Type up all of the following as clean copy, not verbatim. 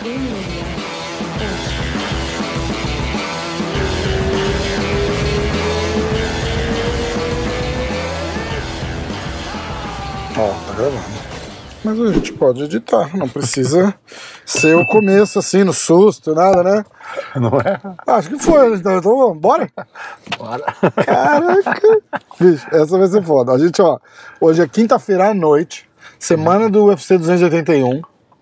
Ó, tá gravando. Mas a gente pode editar, não precisa ser o começo assim, no susto, nada, né? Não é? Acho que foi, então bora? Bora. Caraca! Bicho, essa vai ser foda. A gente, ó, hoje é quinta-feira à noite, semana do UFC 281.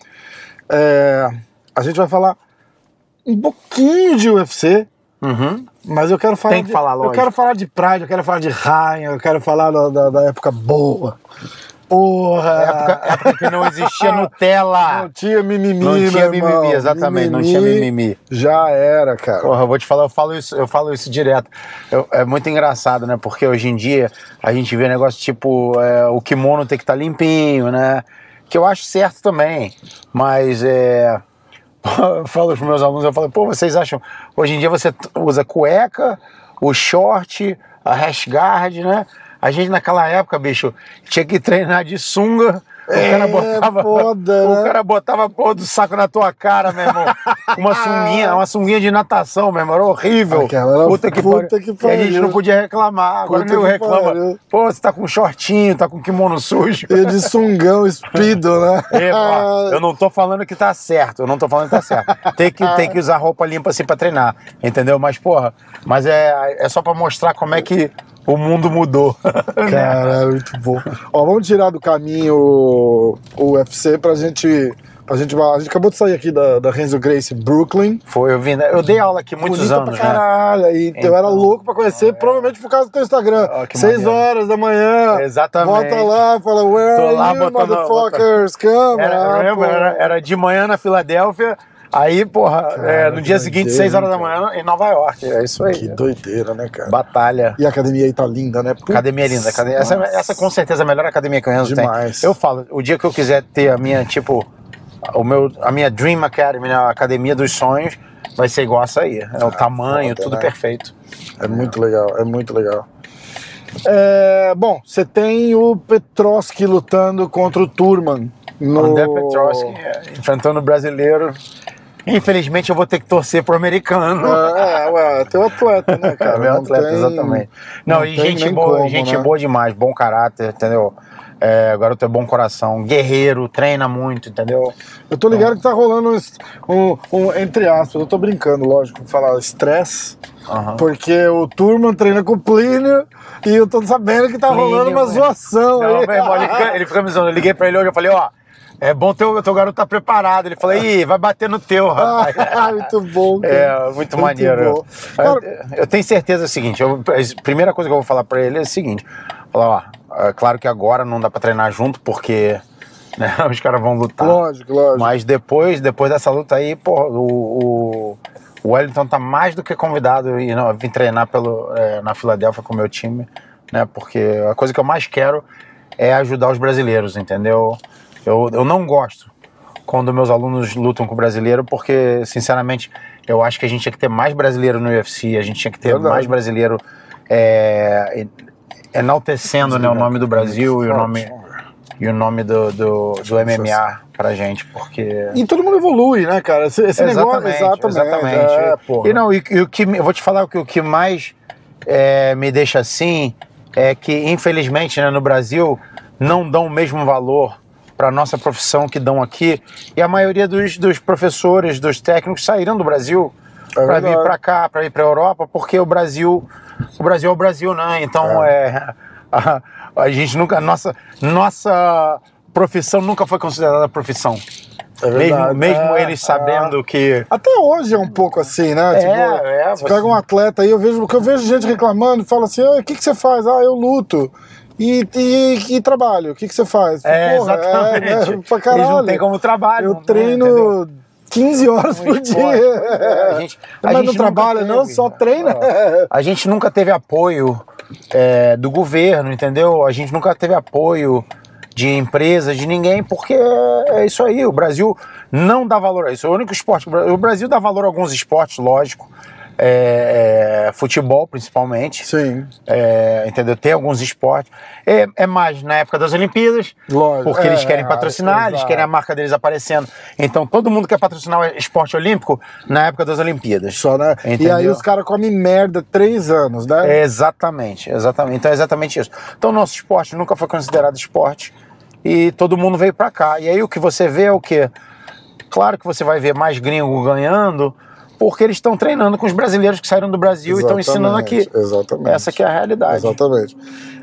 A gente vai falar um pouquinho de UFC, mas eu quero falar. Tem que falar, lógico. Eu quero falar de Pride, eu quero falar de Ryan, eu quero falar da época boa. Porra! Época que não existia Nutella. Não tinha mimimi, Não tinha meu irmão. mimimi, exatamente, não tinha mimimi. Já era, cara. Porra, eu vou te falar, eu falo isso direto. É muito engraçado, né? Porque hoje em dia a gente vê negócio tipo o kimono tem que estar limpinho, né? Que eu acho certo também. Mas eu falo pros meus alunos, eu falo, pô, vocês acham... Hoje em dia você usa cueca, o short, a rash guard, né? A gente naquela época, bicho, tinha que treinar de sunga. O cara botava, foda, o né? cara botava a porra do saco na tua cara, meu irmão. Uma sunguinha de natação, meu irmão. Era horrível. Aquela era puta que E a gente não podia reclamar. Agora Puta nem que reclama. pariu. Pô, você tá com shortinho, tá com kimono sujo. E de sungão, speedo, né? Ó, eu não tô falando que tá certo. Eu não tô falando que tá certo. Tem que usar roupa limpa assim pra treinar. Entendeu? Mas, porra, é só pra mostrar como é que o mundo mudou. Cara, muito bom. Ó, vamos tirar do caminho o UFC pra gente. A gente acabou de sair aqui da Renzo Gracie Brooklyn. Foi, eu dei aula aqui muitos Bonita anos, pra caralho. Aí Então, eu era louco pra conhecer, provavelmente por causa do teu Instagram. 6 horas da manhã. Exatamente. Volta lá, fala, where Tô are lá you, botando- motherfuckers? Come. Era de manhã na Filadélfia, aí, porra, Cara, no dia que seguinte, doideira, 6 horas da cara. manhã, em Nova York. É isso aí. Que doideira, né, cara? Batalha. E a academia aí tá linda, né? Academia linda. Essa com certeza é a melhor academia que o Renzo tem. Demais. Eu falo, o dia que eu quiser ter a minha, tipo, a minha Dream Academy, né, a academia dos sonhos, vai ser igual essa aí. É o tamanho, foda, tudo né? perfeito. É muito legal, é muito legal. Bom, você tem o Petroski lutando contra o Turman. André Petroski enfrentando o brasileiro. Infelizmente eu vou ter que torcer pro americano. Ué, teu atleta, né, cara? Meu atleta, tem- exatamente. Não, e tem gente nem boa, como, gente né? boa demais, bom caráter, entendeu? Garoto é bom coração, guerreiro, treina muito, entendeu? Eu tô ligado que tá rolando entre aspas, eu tô brincando, lógico, falar estresse, porque o Turman treina com o Plínio e eu tô sabendo que tá rolando uma zoação Não, aí. meu irmão, ele fica me zoando. Eu liguei pra ele hoje, eu falei, ó, é bom teu garoto tá preparado. Ele falou, ih, vai bater no teu, rapaz. Muito bom, cara. Muito maneiro. bom. Cara, Eu tenho certeza, é o seguinte, a primeira coisa que eu vou falar pra ele é o seguinte, falar, ó, claro que agora não dá pra treinar junto, porque né, os caras vão lutar. Lógico. Mas depois dessa luta aí, pô, o Wellington tá mais do que convidado e vir treinar na Filadélfia com o meu time, né? Porque a coisa que eu mais quero é ajudar os brasileiros, entendeu? Eu não gosto quando meus alunos lutam com o brasileiro, porque, sinceramente, eu acho que a gente tinha que ter mais brasileiro no UFC, a gente tinha que ter mais brasileiro enaltecendo, né, o nome do Brasil e o nome do MMA pra gente, porque... E todo mundo evolui, né, cara? Esse negócio, exatamente. Eu vou te falar que o que mais me deixa assim é que, infelizmente, né, no Brasil, não dão o mesmo valor para nossa profissão que dão aqui, e a maioria dos professores, dos técnicos saíram do Brasil para vir para cá, para ir para a Europa, porque o Brasil é o Brasil, né? Então a gente nunca, nossa profissão nunca foi considerada profissão. Mesmo eles sabendo que... Até hoje é um pouco assim, né? Você pega um atleta aí, eu vejo gente reclamando, fala assim, o que você faz? Eu luto. E trabalho, o que você faz? Exatamente. Pra caralho. Eles não tem como trabalho. Eu treino 15 horas por dia. Mas não trabalha, não, só treina. A gente nunca teve apoio do governo, entendeu? A gente nunca teve apoio de empresas, de ninguém, porque é isso aí. O Brasil não dá valor a isso. É o único esporte. O Brasil dá valor a alguns esportes, lógico. futebol, principalmente. Sim. Entendeu? Tem alguns esportes. É mais na época das Olimpíadas, Lógico. porque eles querem patrocinar, eles exato. querem a marca deles aparecendo. Então, todo mundo quer patrocinar o esporte olímpico na época das Olimpíadas. Só, né? E aí os caras comem merda 3 anos, né? Exatamente. Então é exatamente isso. Então, nosso esporte nunca foi considerado esporte e todo mundo veio pra cá. E aí o que você vê é o quê? Claro que você vai ver mais gringo ganhando, porque eles estão treinando com os brasileiros que saíram do Brasil e estão ensinando aqui. Exatamente. Essa que é a realidade. Exatamente.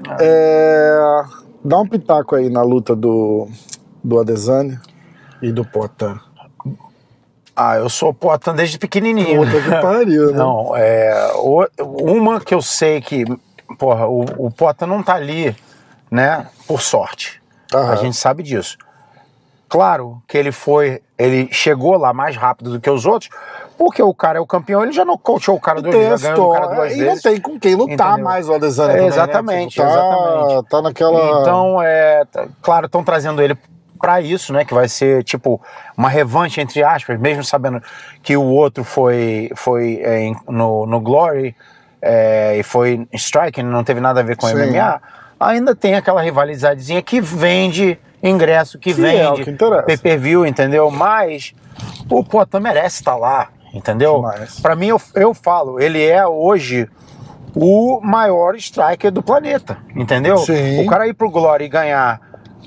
Dá um pitaco aí na luta do Adesanya e do Poatan. Eu sou Poatan desde pequenininho. Puta que pariu, né? Não, uma que eu sei que, porra, o Poatan não tá ali, né, por sorte. A gente sabe disso. Claro que ele chegou lá mais rápido do que os outros, porque o cara é o campeão, ele já nocauteou o cara 2 vezes, já ganhou o cara 2 vezes. E não tem com quem lutar, entendeu? Mais o Adesanya também, exatamente, né? Tipo, exatamente. Tá naquela... Então, claro, estão trazendo ele pra isso, né, que vai ser, tipo, uma revanche, entre aspas, mesmo sabendo que o outro foi no Glory, e foi striking, não teve nada a ver com o MMA, ainda tem aquela rivalizadezinha que vende ingresso, que vende pay-per-view, entendeu? Mas o Poatan merece estar lá, entendeu? Pra mim, eu falo, ele é hoje o maior striker do planeta, entendeu? Sim. O cara ir pro Glory e ganhar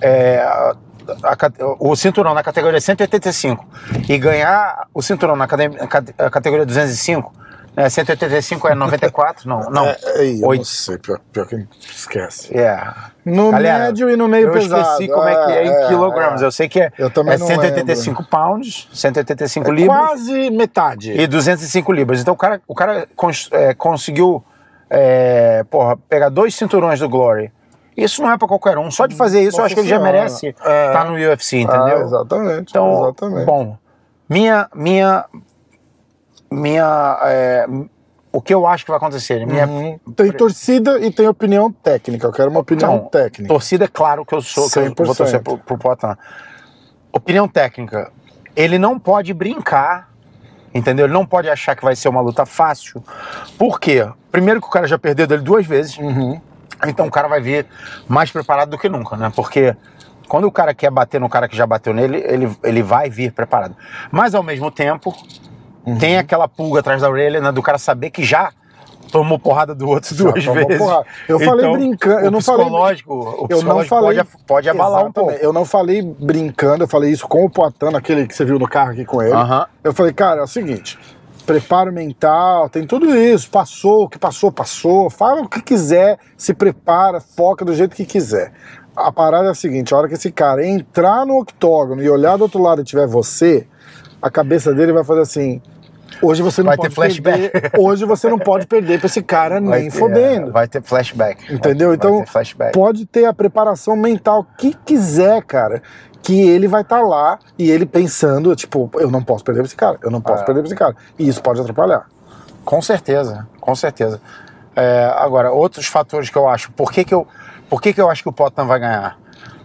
o cinturão na categoria 185 e ganhar o cinturão na categoria 205, 185 é 94? Não. Eu não sei, pior que esquece. No Galera, médio e no meio pesado. Eu esqueci como é que é em quilogramas. Eu sei que é 185 pounds, 185 libras. Quase metade. E 205 libras. Então o cara conseguiu pegar 2 cinturões do Glory. Isso não é pra qualquer um. Só de fazer isso, eu acho que ele já merece estar no UFC, entendeu? Exatamente. Então, exatamente. Bom, o que eu acho que vai acontecer? Tem torcida e tem opinião técnica. Eu quero uma opinião técnica. Torcida, é claro que eu sou, que eu vou torcer pro Poatan. Opinião técnica. Ele não pode brincar, entendeu? Ele não pode achar que vai ser uma luta fácil. Por quê? Primeiro que o cara já perdeu dele 2 vezes. Então o cara vai vir mais preparado do que nunca, né? Porque quando o cara quer bater no cara que já bateu nele, ele vai vir preparado. Mas ao mesmo tempo, tem aquela pulga atrás da orelha, né, do cara saber que já tomou porrada do outro 2 vezes. Eu falei brincando, eu não falei... O psicológico pode abalar um pouco. Eu não falei brincando, eu falei isso com o Poatan, aquele que você viu no carro aqui com ele. Eu falei, cara, é o seguinte, preparo mental, tem tudo isso, passou, o que passou, fala o que quiser, se prepara, foca do jeito que quiser. A parada é a seguinte, a hora que esse cara entrar no octógono e olhar do outro lado e tiver você, a cabeça dele vai fazer assim... Hoje você não pode perder. Hoje você não pode perder pra esse cara nem fodendo. Vai ter flashback. Entendeu? Então, pode ter a preparação mental que quiser, cara. Que ele vai estar lá e ele pensando, tipo, eu não posso perder pra esse cara. Eu não posso perder pra esse cara. E isso pode atrapalhar. Com certeza, com certeza. Agora, outros fatores que eu acho. Por que eu acho que o Poatan vai ganhar?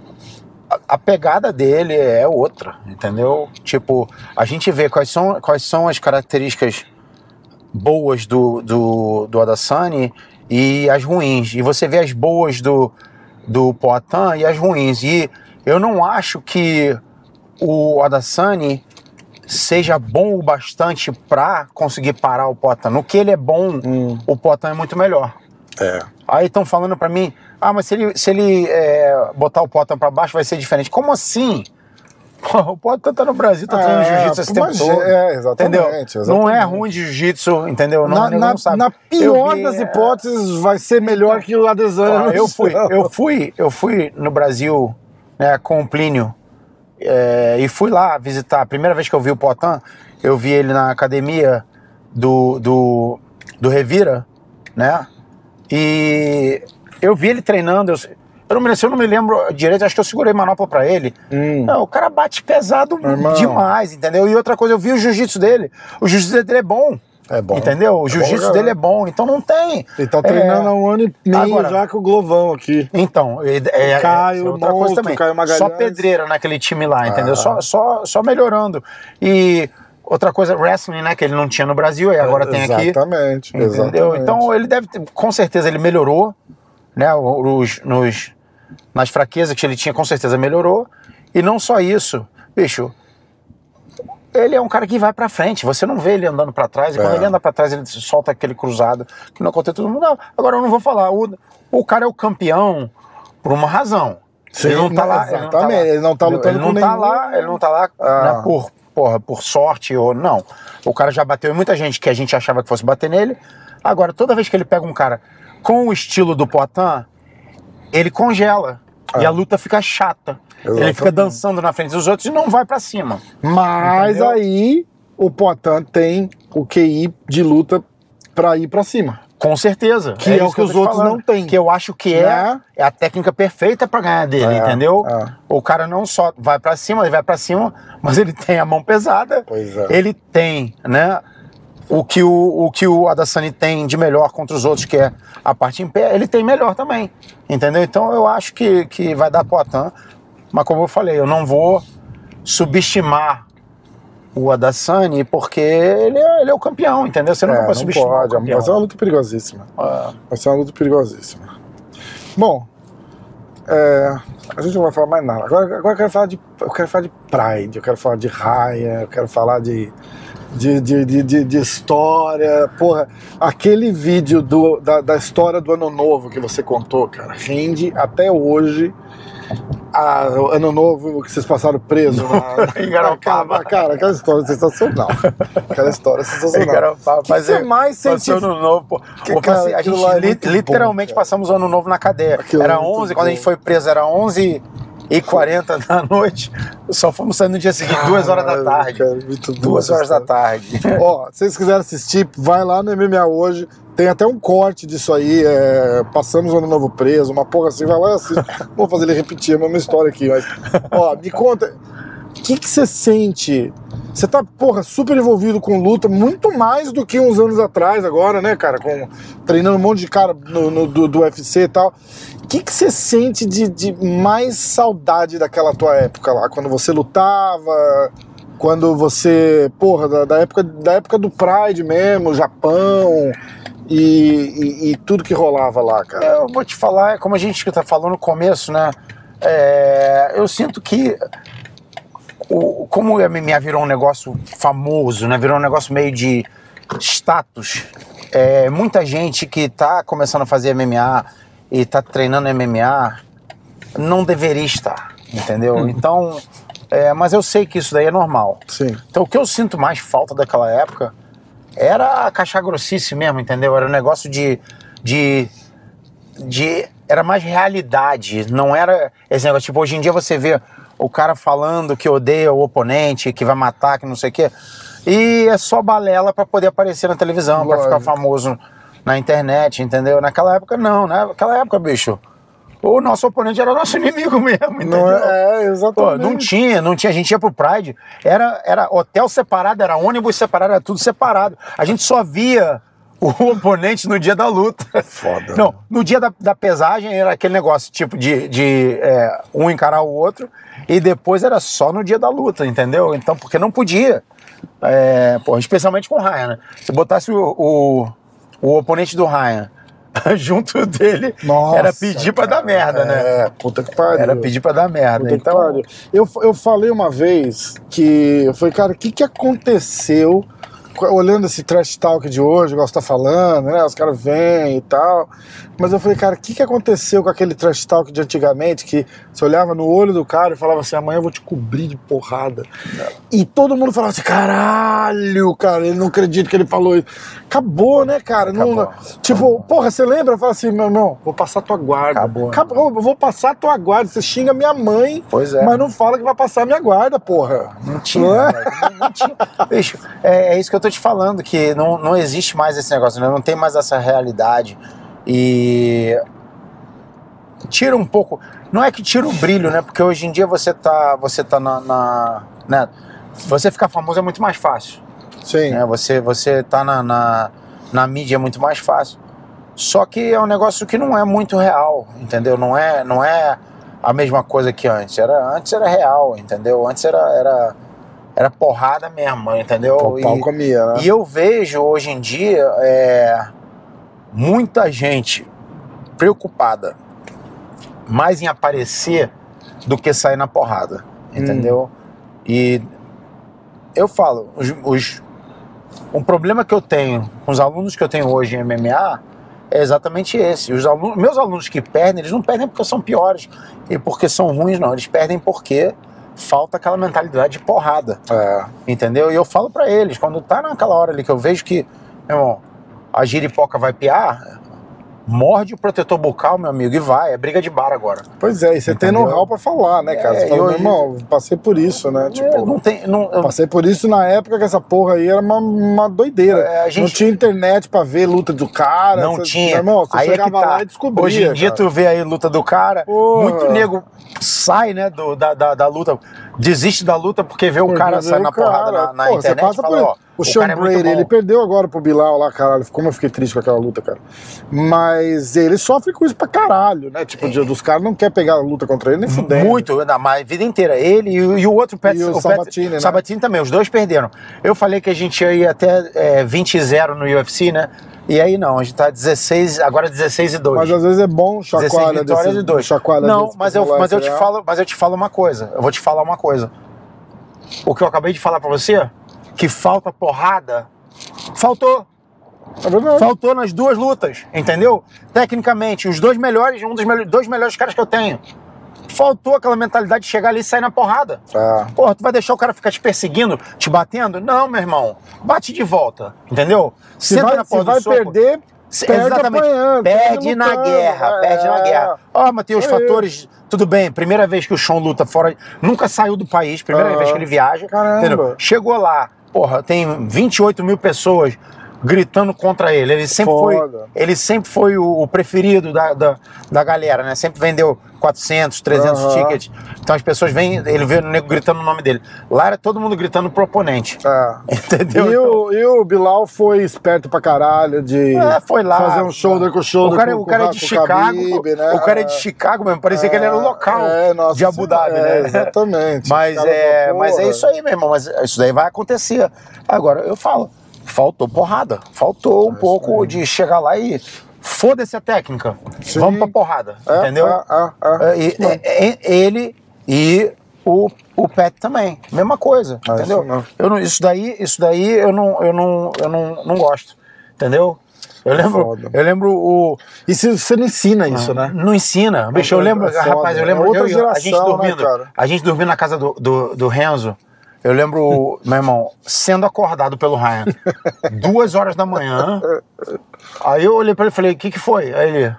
A pegada dele é outra, entendeu? Tipo, a gente vê quais são as características boas do Adesanya e as ruins. E você vê as boas do Poatan e as ruins. E eu não acho que o Adesanya seja bom o bastante para conseguir parar o Poatan. No que ele é bom, o Poatan é muito melhor. Aí estão falando pra mim, mas se ele botar o Poatan pra baixo vai ser diferente. Como assim? O Poatan tá no Brasil, tá treinando jiu-jitsu esse tempo todo. Entendeu? Não é ruim de jiu-jitsu, entendeu? Não sabe. Na pior das hipóteses, vai ser melhor que o Adesanya. Eu fui no Brasil, né, com o Plínio e fui lá visitar. A primeira vez que eu vi o Poatan, eu vi ele na academia do Revira, né? E eu vi ele treinando, eu não me lembro direito, acho que eu segurei manopla pra ele. Não, o cara bate pesado demais, entendeu? E outra coisa, eu vi o jiu-jitsu dele. O jiu-jitsu dele é bom. Entendeu? O jiu-jitsu dele é bom, então não tem. Ele tá treinando há 1 ano e meio agora, já com o Glovão aqui. Então, Caio, outra coisa também. Caio Magalhães. Só pedreira naquele time lá, entendeu? Só melhorando. E outra coisa, wrestling, né? Que ele não tinha no Brasil e agora tem aqui. Exatamente. Entendeu? Então ele deve ter, com certeza ele melhorou, né? Nas fraquezas que ele tinha, com certeza melhorou. E não só isso, bicho. Ele é um cara que vai pra frente, você não vê ele andando pra trás, e quando ele anda pra trás ele solta aquele cruzado, que não acontece todo mundo. Não, agora eu não vou falar, o cara é o campeão por uma razão. Sim, ele não tá lá. Exatamente, ele não tá lutando com nenhum. Ele não tá lá né, por sorte ou não. O cara já bateu em muita gente que a gente achava que fosse bater nele. Agora, toda vez que ele pega um cara com o estilo do Poatan, ele congela. E a luta fica chata. Exatamente. Ele fica dançando na frente dos outros e não vai pra cima. Mas entendeu? Aí o Poatan tem o QI de luta pra ir pra cima. Com certeza. Que é o que os outros não têm. Que eu acho que é a técnica perfeita pra ganhar dele, entendeu? O cara não só vai pra cima, ele vai pra cima, mas ele tem a mão pesada. Pois é. Ele tem, né? O que o Adesanya tem de melhor contra os outros, que é a parte em pé, ele tem melhor também. Entendeu? Então eu acho que vai dar Poatan. Mas como eu falei, eu não vou subestimar o Adesanya porque ele é o campeão, entendeu? Você não pode subestimar o campeão. Vai ser uma luta perigosíssima. Vai ser uma luta perigosíssima. Bom, a gente não vai falar mais nada. Agora eu quero falar de Pride, eu quero falar de Ryan, eu quero falar de história. Porra, aquele vídeo da história do Ano Novo que você contou, cara, rende até hoje. Ano Novo que vocês passaram preso em Garopaba. Cara, aquela história sensacional. Aquela história sensacional. Garopaba, que você mais sente? Ano Novo, a gente literalmente passamos o Ano Novo na cadeia. Era 11, quando a gente foi preso, era 11h40 da noite. Só fomos sair no dia seguinte, 2 horas da tarde. Cara, 2 horas da tarde. Ó, se vocês quiserem assistir, vai lá no MMA Hoje. Tem até um corte disso aí, passamos o Ano Novo preso, uma porra assim, vai lá e assiste. Vou fazer ele repetir a mesma história aqui, mas... Ó, me conta, o que você sente? Você tá, porra, super envolvido com luta, muito mais do que uns anos atrás agora, né, cara? Treinando um monte de cara do UFC e tal. O que você sente de mais saudade daquela tua época lá? Quando você lutava... Quando você, porra, da época do Pride mesmo, Japão... E tudo que rolava lá, cara. Eu vou te falar, como a gente tá falando no começo, né? Eu sinto que como o MMA virou um negócio famoso, né? Virou um negócio meio de status. Muita gente que tá começando a fazer MMA e tá treinando MMA não deveria estar, entendeu? Então, mas eu sei que isso daí é normal. Sim. Então o que eu sinto mais falta daquela época era a caixa grossice mesmo, entendeu? Era um negócio era mais realidade, não era esse negócio, tipo, hoje em dia você vê o cara falando que odeia o oponente, que vai matar, que não sei o quê, e é só balela pra poder aparecer na televisão, pra ficar famoso na internet, entendeu? Naquela época não, né? Naquela época, bicho, o nosso oponente era nosso inimigo mesmo, entendeu? Exatamente. Pô, não tinha, a gente ia pro Pride, era hotel separado, era ônibus separado, era tudo separado. A gente só via o oponente no dia da luta. Foda. Não, no dia da pesagem era aquele negócio, tipo, de um encarar o outro, e depois era só no dia da luta, entendeu? Então, porque não podia. Especialmente com o Ryan, né? Se botasse o oponente do Ryan junto dele, nossa, era pedir pra dar merda, né? Puta que pariu. Era pedir pra dar merda. Puta então, que pariu. Eu falei uma vez que... Eu falei, cara, o que aconteceu? Olhando esse trash talk de hoje, igual você tá falando, né? Os caras vêm e tal. Mas eu falei, cara, o que aconteceu com aquele trash talk de antigamente, que você olhava no olho do cara e falava assim, amanhã eu vou te cobrir de porrada. E todo mundo falava assim, caralho, cara, ele não acredita que ele falou isso. Acabou, né, cara? Acabou. Tipo, porra, você lembra? Fala assim, meu irmão, vou passar tua guarda. Acabou, eu vou passar tua guarda. Você xinga minha mãe, mas não fala que vai passar minha guarda, porra. Não tinha, não tinha. Bicho, é isso que eu tô te falando, que não existe mais esse negócio, né? Não tem mais essa realidade. E tira um pouco, não é que tira o brilho, né? Porque hoje em dia você tá né? Você ficar famoso é muito mais fácil. Sim. Né? Você tá na mídia é muito mais fácil. Só que é um negócio que não é muito real, entendeu? Não é a mesma coisa que antes. Antes era real, entendeu? Antes era era porrada mesmo, entendeu? O pau comia, né? E eu vejo hoje em dia muita gente preocupada mais em aparecer do que sair na porrada, entendeu? E eu falo, um problema que eu tenho com os alunos que eu tenho hoje em MMA é exatamente esse. Meus alunos que perdem, eles não perdem porque são piores e porque são ruins, não. Eles perdem porque falta aquela mentalidade de porrada, entendeu? E eu falo pra eles, quando tá naquela hora ali que eu vejo que, meu irmão, a giripoca vai piar, morde o protetor bucal, meu amigo, e vai. É briga de bar agora. Pois é, e você tem know-how pra falar, né, cara? Você fala, meu irmão, passei por isso, né? Tipo, passei por isso na época que essa porra aí era uma doideira. Não tinha internet pra ver luta do cara. Não tinha. Meu irmão, você aí chegava lá e descobria. Hoje em dia, tu vê aí luta do cara, muito nego sai, né, da luta, desiste da luta porque vê o cara sair na porrada na internet. Você passa por o Sean Brady, ele perdeu agora pro Bilal lá, caralho. Como eu fiquei triste com aquela luta, cara. Mas ele sofre com isso pra caralho, né? Tipo, dos caras não quer pegar a luta contra ele nem fudendo. Muito, mas a vida inteira. Ele e o outro o Sabatini, né? Sabatini também, os dois perderam. Eu falei que a gente ia ir até 20-0 no UFC, né? E aí não, a gente tá 16, agora 16-2. Mas às vezes é bom chacoalha 16 vitórias e 2. Não, mas eu te falo uma coisa. Eu vou te falar uma coisa. O que eu acabei de falar pra você, que falta porrada, faltou. Faltou nas duas lutas, entendeu? Tecnicamente, os dois melhores, dois melhores caras que eu tenho. Faltou aquela mentalidade de chegar ali e sair na porrada. Porra, tu vai deixar o cara ficar te perseguindo, te batendo? Não, meu irmão. Bate de volta, entendeu? Se vai perder, perde na guerra. Ó, mas tem os fatores... Tudo bem, primeira vez que o Sean luta fora... Nunca saiu do país, primeira vez que ele viaja. Entendeu? Chegou lá, porra, tem 28 mil pessoas gritando contra ele. Ele sempre foi o preferido da galera, né? Sempre vendeu 400, 300 tickets. Então as pessoas vêm, ele vê o nego gritando o nome dele. Lá era todo mundo gritando pro oponente. Entendeu? E o Bilal foi esperto pra caralho de foi lá, fazer um shoulder com shoulder. O cara é de Chicago, Khabib, né? O cara é de Chicago mesmo, parecia que ele era o local de Abu Dhabi, né? Exatamente. Mas é isso aí, meu irmão. Mas isso daí vai acontecer. Agora, eu falo, faltou porrada. Faltou um pouco de chegar lá e... Foda-se a técnica. Sim. Vamos pra porrada. Entendeu? Ele e o Pat também. Mesma coisa. Entendeu? Isso daí eu não gosto. Entendeu? Eu lembro o... E você não ensina isso, né? Não ensina. Bicho, eu lembro... Rapaz, eu lembro... outra geração, a gente dormindo na casa do Renzo. Eu lembro, meu irmão, sendo acordado pelo Ryan, 2 horas da manhã. Aí eu olhei pra ele e falei, o que foi? Aí ele,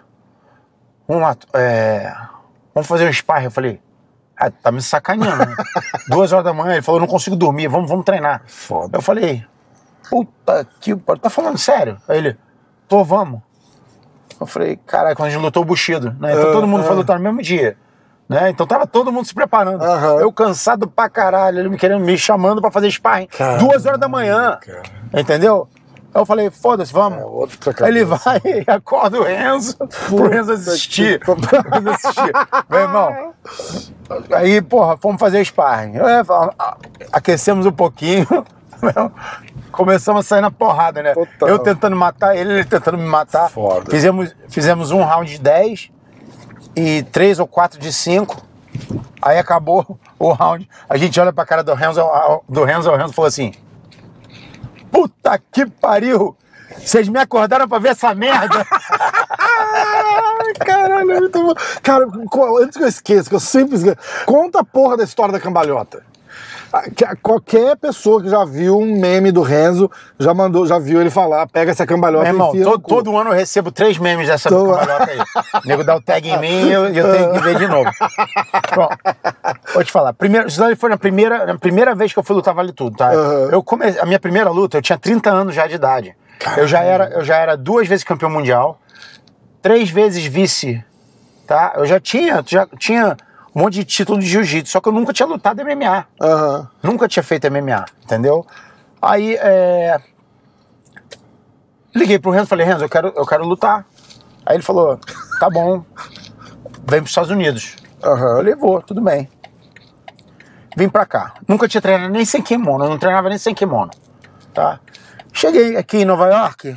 vamos fazer um sparring. Eu falei, tá me sacaneando, né? 2 horas da manhã, ele falou, eu não consigo dormir, vamos treinar. Foda. Eu falei, puta que... Tá falando sério? Aí ele, vamos. Eu falei, caralho, quando a gente lutou o Bushido, né? Então todo mundo foi lutar no mesmo dia. Né? Então tava todo mundo se preparando. Eu cansado pra caralho, ele me chamando pra fazer sparring. 2 horas da manhã. Entendeu? Aí eu falei, foda-se, vamos. Aí ele vai e acorda o Renzo pro Renzo assistir. Meu irmão. Aí, porra, fomos fazer sparring. Aquecemos um pouquinho. Começamos a sair na porrada, né? Total. Eu tentando matar ele tentando me matar. Foda. Fizemos um round de 10. E 3 ou 4 de 5, aí acabou o round. A gente olha pra cara do Renzo, o Renzo falou assim: puta que pariu! Vocês me acordaram pra ver essa merda? Caralho, é muito bom. Cara, antes que eu esqueça, que eu sempre esqueço, conta a porra da história da cambalhota. Qualquer pessoa que já viu um meme do Renzo já viu ele falar, pega essa cambalhota. Meu irmão, todo ano eu recebo 3 memes dessa cambalhota aí. O nego dá o tag em mim e eu tenho que ver de novo. Bom, vou te falar. Isso daí foi na primeira vez que eu fui lutar Vale Tudo, tá? A minha primeira luta, eu tinha 30 anos já de idade. Eu já era 2 vezes campeão mundial, 3 vezes vice, tá? Eu já tinha um monte de título de jiu-jitsu, só que eu nunca tinha lutado MMA. Nunca tinha feito MMA, entendeu? Aí, liguei pro Renzo e falei, Renzo, eu quero lutar. Aí ele falou, tá bom, vem pros Estados Unidos. Eu falei, vou, tudo bem. vim pra cá. Nunca tinha treinado nem sem kimono, eu não treinava nem sem kimono, tá? Cheguei aqui em Nova York,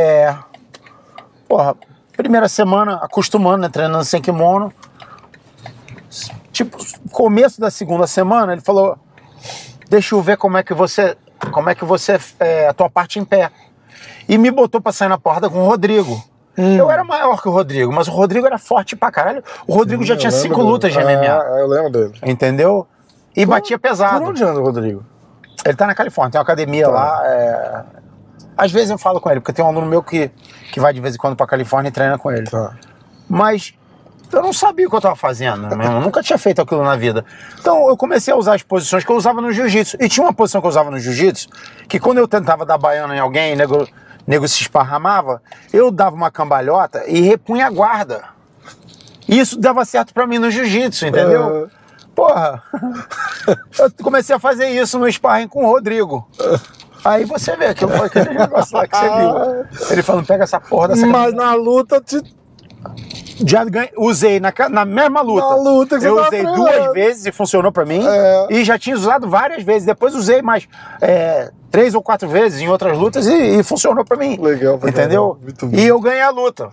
primeira semana acostumando, né, treinando sem kimono. Tipo, começo da segunda semana, ele falou, deixa eu ver como é que você a tua parte em pé. E me botou pra sair na porrada com o Rodrigo. Eu era maior que o Rodrigo, mas o Rodrigo era forte pra caralho. O Rodrigo já tinha 5 lutas de MMA. Eu lembro dele. Entendeu? E batia pesado. Por onde anda o Rodrigo? Ele tá na Califórnia, tem uma academia lá. Às vezes eu falo com ele, porque tem um aluno meu que vai de vez em quando pra Califórnia e treina com ele. Tá. Mas eu não sabia o que eu tava fazendo, eu nunca tinha feito aquilo na vida. Então eu comecei a usar as posições que eu usava no jiu-jitsu. E tinha uma posição que eu usava no jiu-jitsu, que quando eu tentava dar baiana em alguém, nego se esparramava, eu dava uma cambalhota e repunha a guarda. E isso dava certo pra mim no jiu-jitsu, entendeu? Porra, eu comecei a fazer isso no sparring com o Rodrigo. Aí você vê, aquilo foi aquele negócio lá que você viu. Ele falando, pega essa porra dessa Mas na luta já usei na mesma luta. Na luta que você eu usei 2 vezes e funcionou pra mim. E já tinha usado várias vezes. Depois usei mais 3 ou 4 vezes em outras lutas e funcionou pra mim. Legal, entendeu? E eu ganhei a luta.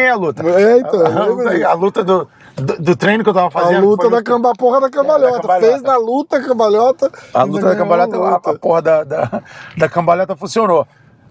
A luta do treino que eu tava fazendo. A luta da porra da cambalhota. Fez na luta a cambalhota. A luta da cambalhota, a porra da cambalhota funcionou.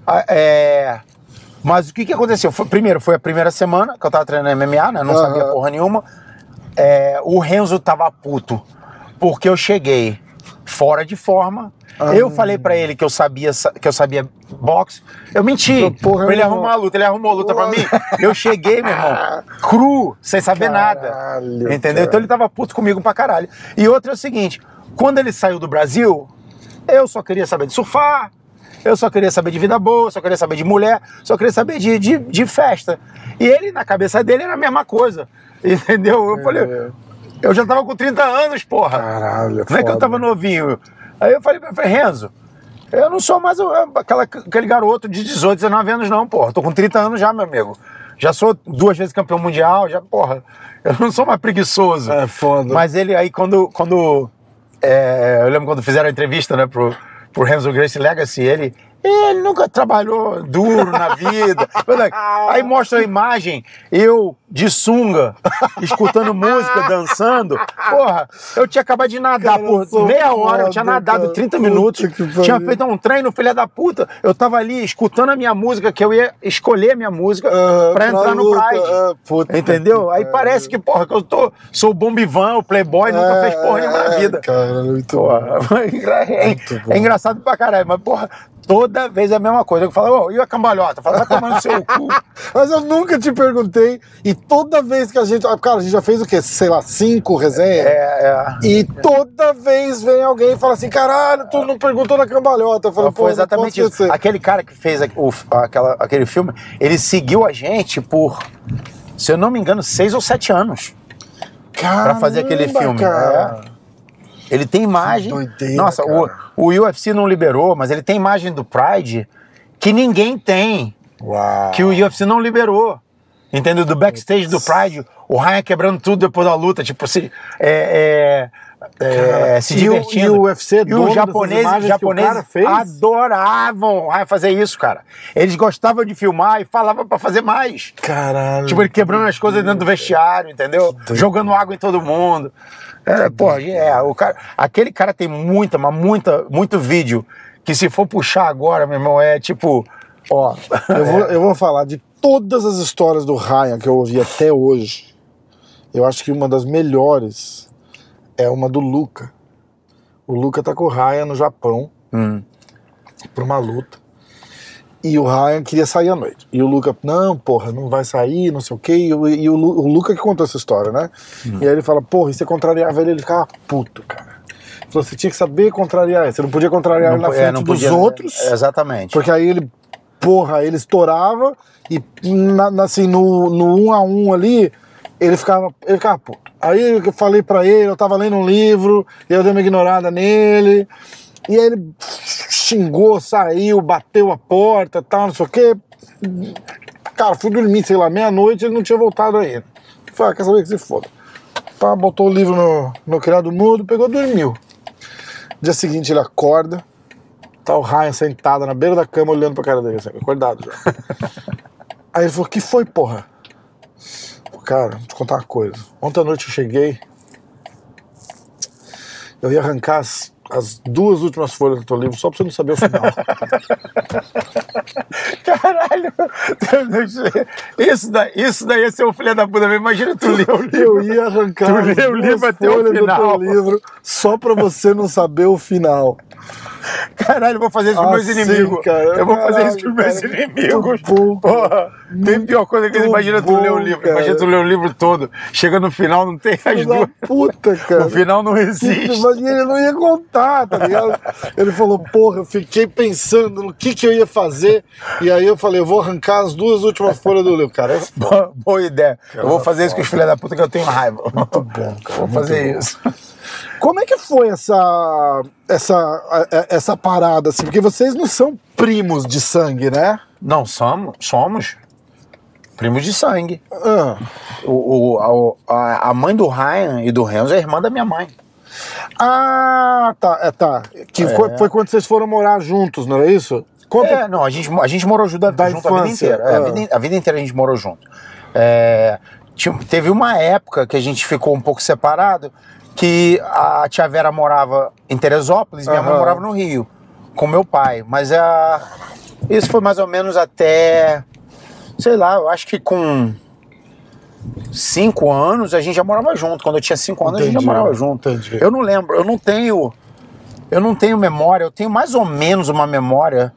Mas o que aconteceu? Primeiro, foi a primeira semana que eu tava treinando MMA, né? Não sabia porra nenhuma. O Renzo tava puto, porque eu cheguei fora de forma. Eu falei pra ele que eu sabia boxe. Eu menti pra ele arrumar a luta. Ele arrumou a luta pra mim. Eu cheguei, meu irmão, cru, sem saber nada. Entendeu? Cara. Então ele tava puto comigo pra caralho. E outra é o seguinte, quando ele saiu do Brasil, eu só queria saber de surfar, eu só queria saber de vida boa, só queria saber de mulher, só queria saber de festa. E ele, na cabeça dele, era a mesma coisa. Entendeu? Eu falei, eu já tava com 30 anos, porra. Caralho, não é que eu tava novinho. Aí eu falei, Renzo, eu não sou mais aquele garoto de 18, 19 anos não, porra. Tô com 30 anos já, meu amigo. Já sou 2 vezes campeão mundial, já, porra. Eu não sou mais preguiçoso. É foda. Mas ele aí, eu lembro quando fizeram a entrevista, né, pro Renzo Gracie Legacy, ele nunca trabalhou duro na vida. Aí mostra a imagem, eu de sunga, escutando música, dançando. Porra, eu tinha acabado de nadar por meia hora, eu tinha nadado 30 minutos, tinha feito um treino, filha da puta. Eu tava ali escutando a minha música, que eu ia escolher a minha música pra entrar no Pride. Entendeu? Aí parece que, porra, que eu sou o Bombivan, o Playboy, nunca fez porra nenhuma na vida. Cara, muito porra, é engraçado pra caralho, mas, porra, toda vez é a mesma coisa. Eu falo, e a cambalhota? Fala, vai tomar no seu cu. Mas eu nunca te perguntei, e toda vez que a gente... Cara, a gente já fez o quê? Sei lá, 5 resenhas? E toda vez vem alguém e fala assim, caralho, tu não perguntou da cambalhota. Eu falo, foi exatamente isso. Aquele cara que fez aquele filme, ele seguiu a gente por, se eu não me engano, 6 ou 7 anos. Caramba, pra fazer aquele filme. Ele tem imagem... Doideira, nossa, o UFC não liberou, mas ele tem imagem do Pride que ninguém tem. Uau. Que o UFC não liberou. Entendeu? Do backstage do Pride, o Ryan quebrando tudo depois da luta, tipo, se divertindo. E o UFC, e os japoneses adoravam o Ryan fazer isso, cara. Eles gostavam de filmar e falavam pra fazer mais. Caralho. Tipo, ele quebrando as coisas dentro do vestiário, entendeu? Jogando água em todo mundo. Aquele cara tem muito vídeo que, se for puxar agora, meu irmão, é tipo, ó. Eu vou falar de todas as histórias do Ryan que eu ouvi até hoje. Eu acho que uma das melhores é uma do Luca. O Luca tá com o Ryan no Japão pra uma luta. E o Ryan queria sair à noite. E o Luca, não, porra, não vai sair, não sei o quê. E o Luca que contou essa história, né? E aí ele fala, porra, e você contrariava ele ficava puto, cara. Ele falou, você tinha que saber contrariar ele. Você não podia contrariar ele na frente dos outros. Exatamente. Porque aí ele, porra, ele estourava e assim, no 1 a 1 ali, ele ficava puto. Aí eu falei pra ele, eu tava lendo um livro, eu dei uma ignorada nele. E aí ele xingou, saiu, bateu a porta, tal, não sei o quê. Cara, fui dormir, sei lá, meia-noite, ele não tinha voltado ainda. Falei, quer saber que se foda. Tá, botou o livro no criado mudo, pegou e dormiu. Dia seguinte ele acorda, tá o Ryan sentado na beira da cama olhando pra cara dele, assim, acordado já. Aí ele falou, que foi, porra? Cara, vou te contar uma coisa. Ontem à noite eu cheguei, eu ia arrancar as 2 últimas folhas do teu livro só pra você não saber o final. Caralho! Isso daí é ser um filho da puta. Imagina tu ler o livro. Eu ia arrancar as 2 folhas do teu livro só pra você não saber o final. Caralho, eu vou fazer isso com meus inimigos. Cara, eu vou fazer isso com meus inimigos. Porra, tem pior coisa que imagina tu ler o livro. Cara. Imagina tu ler o livro todo. Chega no final, não tem as 2. Puta, cara. O final não existe. Mas ele não ia contar, tá ligado? Ele falou, porra, eu fiquei pensando no que eu ia fazer. E aí eu falei, eu vou arrancar as 2 últimas folhas do livro, cara. Boa ideia. Cara, eu vou fazer isso com os filhos da puta que eu tenho raiva. Muito bom, cara. Vou fazer isso. Como é que foi essa parada, assim? Porque vocês não são primos de sangue, né? Não, somos primos de sangue. A mãe do Ryan e do Renzo é irmã da minha mãe. Ah, tá. Que foi quando vocês foram morar juntos, não é isso? Não, a gente morou junto a vida inteira. A vida inteira a gente morou junto. Teve uma época que a gente ficou um pouco separado, que a tia Vera morava em Teresópolis e minha mãe morava no Rio, com meu pai. Mas isso foi mais ou menos até, sei lá, eu acho que com 5 anos a gente já morava junto. Quando eu tinha 5 anos, a gente já morava junto. Entendi. Eu não lembro, eu não tenho memória, eu tenho mais ou menos uma memória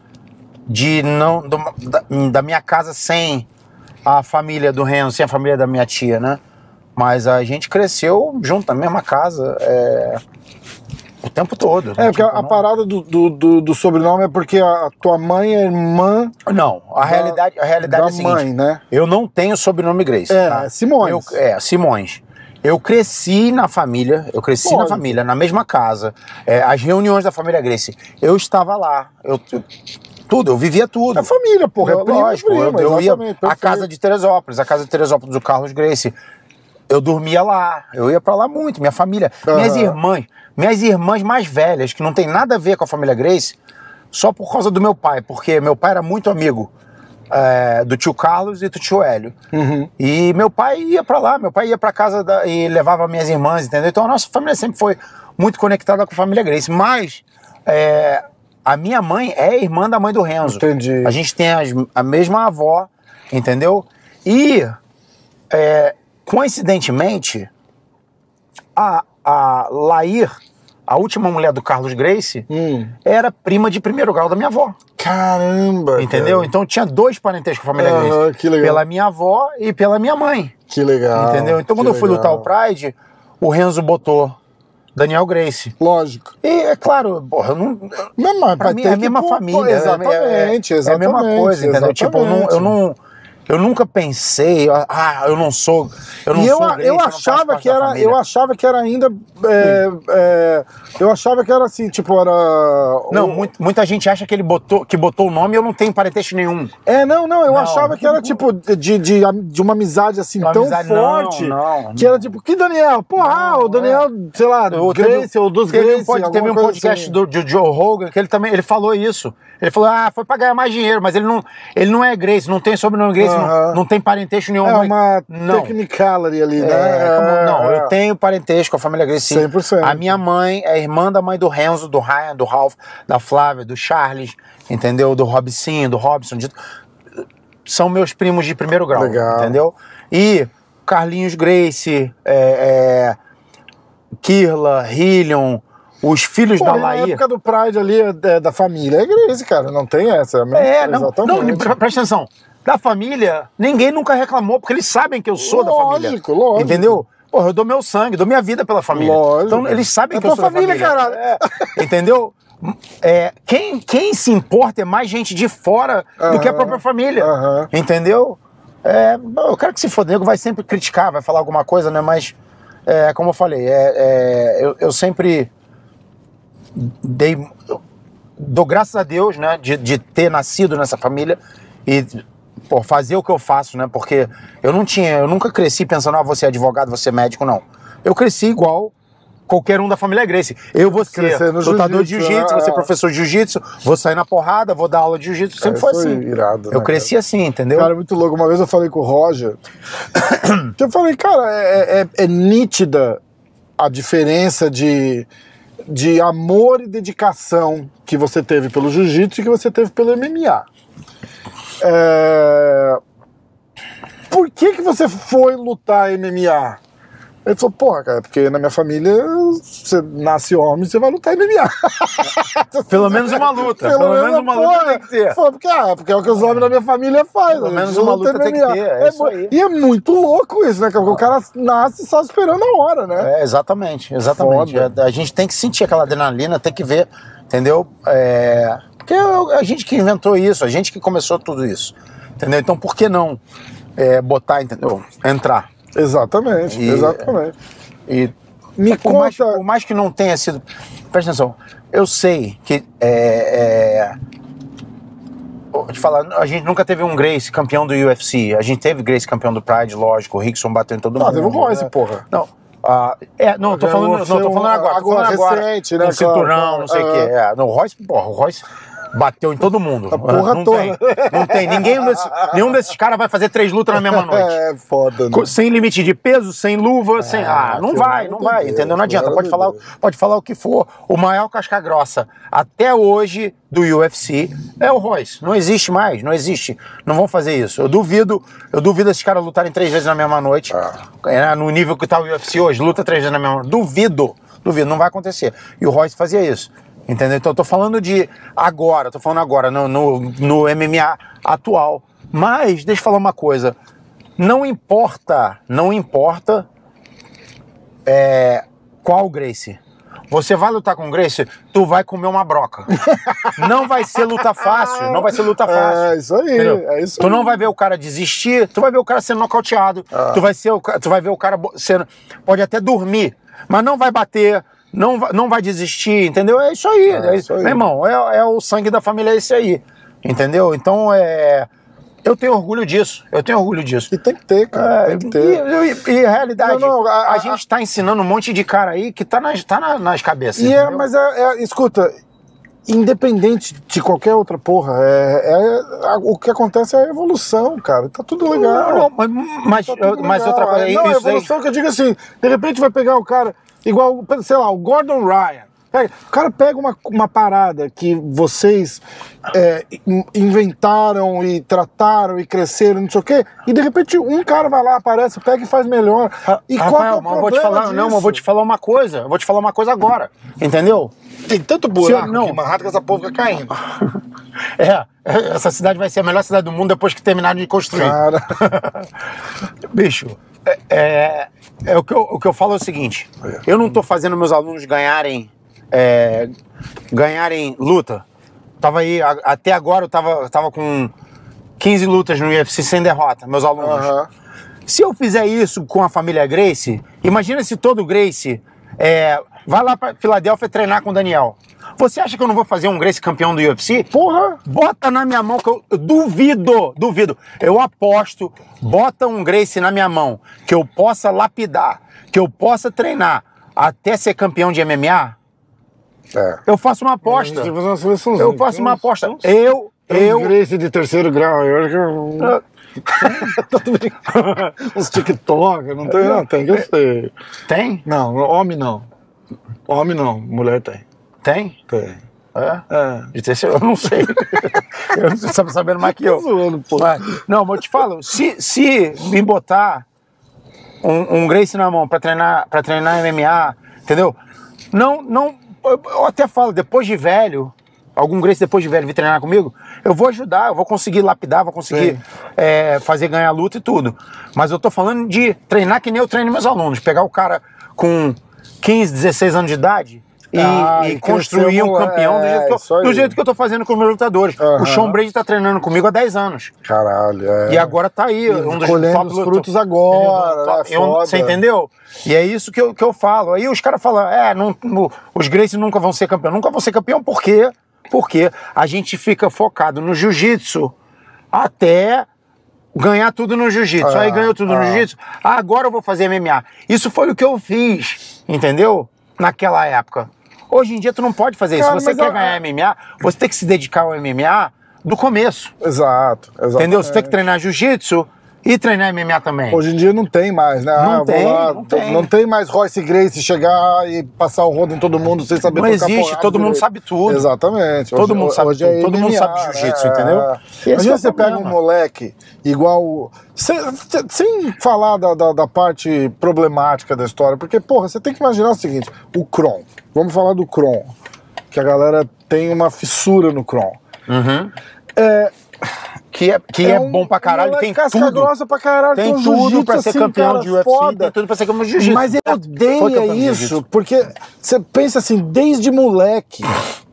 da minha casa sem a família do Renzo, sem a família da minha tia, né? Mas a gente cresceu junto na mesma casa o tempo todo. Porque a parada do sobrenome é porque a tua mãe é irmã... Não, a realidade é a seguinte. Mãe, né? Eu não tenho sobrenome Grace. Tá? Simões. Simões. Eu cresci na família, na mesma casa. As reuniões da família Grace, eu estava lá. Eu vivia tudo. É família, porra. Lógico, eu ia à casa de Teresópolis, do Carlos Grace. Eu dormia lá, eu ia pra lá muito, minha família. Minhas irmãs mais velhas, que não tem nada a ver com a família Grace, só por causa do meu pai, porque meu pai era muito amigo do tio Carlos e do tio Hélio. E meu pai ia pra lá, meu pai ia pra casa e levava minhas irmãs, entendeu? Então a nossa família sempre foi muito conectada com a família Grace. Mas a minha mãe é irmã da mãe do Renzo. Entendi. A gente tem a mesma avó, entendeu? E... coincidentemente, a Lair, a última mulher do Carlos Grace, era prima de primeiro grau da minha avó. Caramba! Entendeu? Cara. Então tinha 2 parentescos com a família Grace. Que legal. Pela minha avó e pela minha mãe. Que legal. Entendeu? Então quando eu fui lutar o Pride, o Renzo botou Daniel Grace. Lógico. E é claro, porra, eu não... pra mim é a mesma família. Exatamente. É a mesma coisa, entendeu? Tipo, eu nunca pensei, eu não sou Grace, eu achava que era ainda, eu achava que era assim, tipo, era... Não, muita gente acha que ele botou o nome e eu não tenho parentesco nenhum. Eu achava que era tipo de uma amizade assim tão forte, que era tipo, que Daniel? Porra, o Daniel, sei lá, Grace ou dos Grace. Teve um podcast do Joe Rogan que ele falou isso. Ele falou, foi pra ganhar mais dinheiro, mas ele não é Grace, não tem sobrenome Grace, não tem parentesco nenhum. É uma technicality ali, né? Eu tenho parentesco com a família Grace, sim. 100%. A minha mãe é irmã da mãe do Renzo, do Ryan, do Ralph, da Flávia, do Charles, entendeu? Do Robicinho, do Robson. São meus primos de primeiro grau, legal. Entendeu? E Carlinhos Grace, Kirla, Hillion... Os filhos da Lair... Na época do Pride ali, da família, é Grace, cara, não tem essa. Não, presta atenção. Da família, ninguém nunca reclamou, porque eles sabem que eu sou da família. Lógico. Entendeu? Porra, eu dou meu sangue, dou minha vida pela família. Lógico. Então eles sabem que eu sou família, da família. Caralho. Entendeu? Quem se importa é mais gente de fora do que a própria família. Entendeu? Eu quero que se for nego vai sempre criticar, vai falar alguma coisa, né? Mas, como eu falei, eu sempre... dou graças a Deus, né, de ter nascido nessa família e fazer o que eu faço, né, porque eu nunca cresci pensando, você é advogado, você é médico, não. Eu cresci igual qualquer um da família Gracie. Eu vou ser lutador de jiu-jitsu, vou ser professor de jiu-jitsu, vou sair na porrada, vou dar aula de jiu-jitsu, sempre foi assim. Irado, eu cresci assim, entendeu? Cara, é muito louco. Uma vez eu falei com o Roger, que eu falei, cara, é nítida a diferença de amor e dedicação que você teve pelo jiu-jitsu e que você teve pelo MMA. Por que você foi lutar MMA? Ele falou, porra, cara, porque na minha família você nasce homem, você vai lutar MMA. Pelo menos uma luta. Pelo menos uma luta tem que ter. Porque é o que os homens da minha família fazem. Pelo menos uma luta tem que ter, é isso aí. E é muito louco isso, né? Porque o cara nasce só esperando a hora, né? Exatamente. A gente tem que sentir aquela adrenalina, tem que ver, entendeu? Porque a gente que inventou isso, a gente que começou tudo isso, entendeu? Então por que não botar, entendeu? Entrar. Exatamente. E me conta... por mais que não tenha sido... Presta atenção, eu sei que... Vou te falar, a gente nunca teve um Gracie campeão do UFC. A gente teve Gracie campeão do Pride, lógico, o Rickson bateu em todo mundo. Teve o Royce, porra. Não. Não, tô falando agora. Tô falando agora. Recente, né? Com cinturão, não sei o quê. O Royce bateu em todo mundo. A porra não toda. Não tem. Nenhum desses caras vai fazer 3 lutas na mesma noite. É foda, né? Sem limite de peso, sem luva, sem... não vai, entendeu? Não adianta. Pode falar o que for. O maior casca-grossa até hoje do UFC é o Royce. Não existe mais, não existe. Não vão fazer isso. Eu duvido esses caras lutarem 3 vezes na mesma noite. No nível que tá o UFC hoje, luta 3 vezes na mesma noite. Duvido, não vai acontecer. E o Royce fazia isso. Entendeu? Então eu tô falando no MMA atual. Mas, deixa eu falar uma coisa. Não importa qual Gracie. Você vai lutar com o Gracie, tu vai comer uma broca. Não vai ser luta fácil, É isso aí, Tu não vai ver o cara desistir, tu vai ver o cara sendo nocauteado, tu vai ver o cara sendo... Pode até dormir, mas não vai bater... Não vai desistir, entendeu? É isso aí. Meu irmão, é o sangue da família, é esse aí. Entendeu? Então, eu tenho orgulho disso. E tem que ter, cara. Tem que ter. E a realidade, a gente tá ensinando um monte de cara aí que tá nas cabeças. Mas escuta, independente de qualquer outra porra, o que acontece é a evolução, cara. Tá tudo legal. Mas outra coisa... Não, a evolução que eu digo assim, de repente vai pegar o cara... Igual, sei lá, o Gordon Ryan. O cara pega uma parada que vocês inventaram e trataram e cresceram, não sei o quê, e de repente um cara vai lá, aparece, pega e faz melhor. E Rafael, qual é o problema disso? Mas vou te falar uma coisa. Vou te falar uma coisa agora. Entendeu? Tem tanto buraco aqui, Manhattan, que essa porra fica caindo. Essa cidade vai ser a melhor cidade do mundo depois que terminarem de construir. Cara. Bicho, o que eu falo é o seguinte, eu não tô fazendo meus alunos ganharem luta. Tava aí, até agora eu tava com 15 lutas no UFC sem derrota, meus alunos. Se eu fizer isso com a família Gracie, imagina se todo Gracie vai lá pra Filadélfia treinar com o Daniel. Você acha que eu não vou fazer um Gracie campeão do UFC? Porra! Bota na minha mão que eu duvido. Eu aposto, bota um Gracie na minha mão que eu possa lapidar, que eu possa treinar até ser campeão de MMA. Eu faço uma aposta. Eu faço uma aposta. Gracie de 3º grau. Eu acho que os TikTok, não tem? Não, tem que eu sei. Tem? Não, homem não. Homem não, mulher tem. Tem? Tem. De terceiro, eu não sei. Eu não sei se você tá sabendo mais que eu. Não, mas eu te falo, se me botar um Gracie na mão pra treinar MMA, entendeu? Eu até falo, depois de velho, algum Gracie depois de velho vir treinar comigo, eu vou ajudar, eu vou conseguir lapidar, vou conseguir fazer ganhar luta e tudo. Mas eu tô falando de treinar que nem eu treino meus alunos, pegar o cara com 15, 16 anos de idade e construir um campeão do jeito que eu tô fazendo com os meus lutadores. O Sean Brady tá treinando comigo há 10 anos. Caralho, E agora tá aí. Colhendo os frutos agora. Você entendeu? E é isso que eu falo. Aí os caras falam, os Gracie nunca vão ser campeão. Nunca vão ser campeão por quê? Porque a gente fica focado no jiu-jitsu até ganhar tudo no jiu-jitsu. Aí ganhou tudo no jiu-jitsu. Agora eu vou fazer MMA. Isso foi o que eu fiz, entendeu? naquela época. Hoje em dia tu não pode fazer isso. Se você quer ganhar MMA, você tem que se dedicar ao MMA do começo. Exato. Entendeu? Você tem que treinar jiu-jitsu e treinar MMA também. Hoje em dia não tem mais, né? Não tem mais Royce Gracie chegar e passar o rodo em todo mundo sem saber tocar porrada. Não existe, todo mundo sabe tudo. Exatamente. Todo mundo sabe tudo. Todo mundo sabe jiu-jitsu, entendeu? Imagina você pega um moleque igual... Sem falar da parte problemática da história, porque, porra, você tem que imaginar o seguinte, o Kron. Vamos falar do Kron, que a galera tem uma fissura no Kron. Que é bom pra caralho, tem tudo. Grossa pra caralho, tem tudo pra ser assim, campeão de UFC, foda. tem tudo pra ser campeão de jiu-jitsu. Mas ele odeia isso, porque você pensa assim, desde moleque,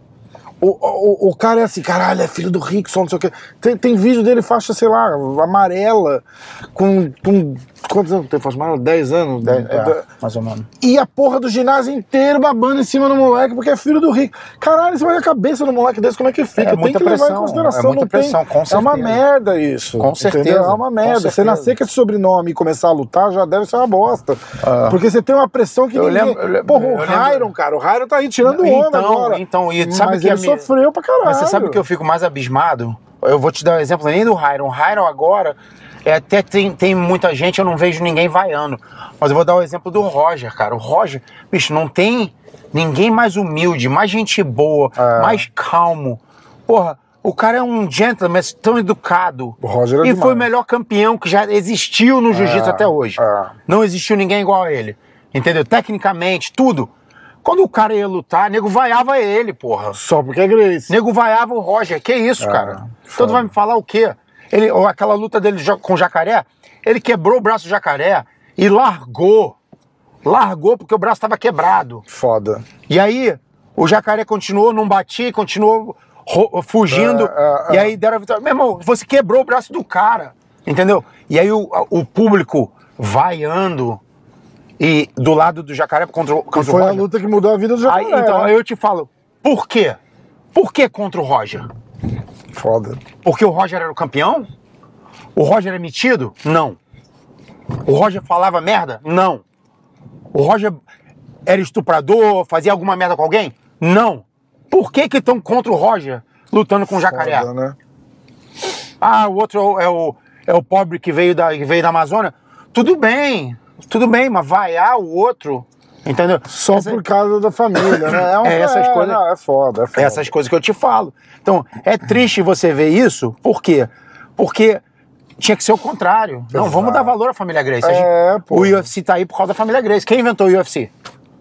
o cara é assim, caralho, é filho do Rickson, não sei o quê. Tem vídeo dele faixa, sei lá, amarela, com quantos anos tem faixa amarela? 10 anos? Mais ou menos. E a porra do ginásio inteiro babando em cima do moleque, porque é filho do Rick. Caralho, você vai na cabeça do moleque desse, como é que fica? Tem que levar em consideração. É muita pressão, com certeza. É uma merda isso. Com certeza. Entendeu? É uma merda. Você nascer com esse sobrenome e começar a lutar já deve ser uma bosta. Porque você tem uma pressão que Porra, o Ryan, cara, o Ryan tá aí tirando onda agora. Então, e sabe mas que ele sofreu pra caralho. Mas você sabe o que eu fico mais abismado? Eu vou te dar um exemplo nem do Ryan. O Ryan agora, até tem muita gente, eu não vejo ninguém vaiando. Mas eu vou dar o exemplo do Roger, cara. O Roger, bicho, não tem ninguém mais humilde, mais gente boa, mais calmo. Porra, o cara é um gentleman, tão educado. O Roger e foi o melhor campeão que já existiu no jiu-jitsu até hoje. Não existiu ninguém igual a ele. Entendeu? Tecnicamente, tudo. Quando o cara ia lutar, nego vaiava ele, porra. Só porque é Gracie. Nego vaiava o Roger. Que isso, cara? Então tu vai me falar o quê? Aquela luta dele com o Jacaré, ele quebrou o braço do Jacaré e largou. Largou porque o braço estava quebrado. Foda. E aí, o Jacaré continuou, não batia, continuou fugindo. E aí deram a vitória. Meu irmão, você quebrou o braço do cara. Entendeu? E aí o público vaiando. E do lado do Jacaré contra o Roger. Foi a luta que mudou a vida do Jacaré. Aí eu te falo, por quê? Por que contra o Roger? Foda. Porque o Roger era o campeão? O Roger é metido? Não. O Roger falava merda? Não. O Roger era estuprador, fazia alguma merda com alguém? Não. Por que estão contra o Roger lutando com o Jacaré? Foda, né? O outro é o pobre que veio da Amazônia? Tudo bem, mas vaiar o outro, entendeu? Só por causa da família, né? Essas coisas. Não, é foda. Essas coisas que eu te falo. Então, é triste você ver isso, por quê? Porque tinha que ser o contrário. Exato. Não, vamos dar valor à família Gracie. O UFC tá aí por causa da família Gracie. Quem inventou o UFC?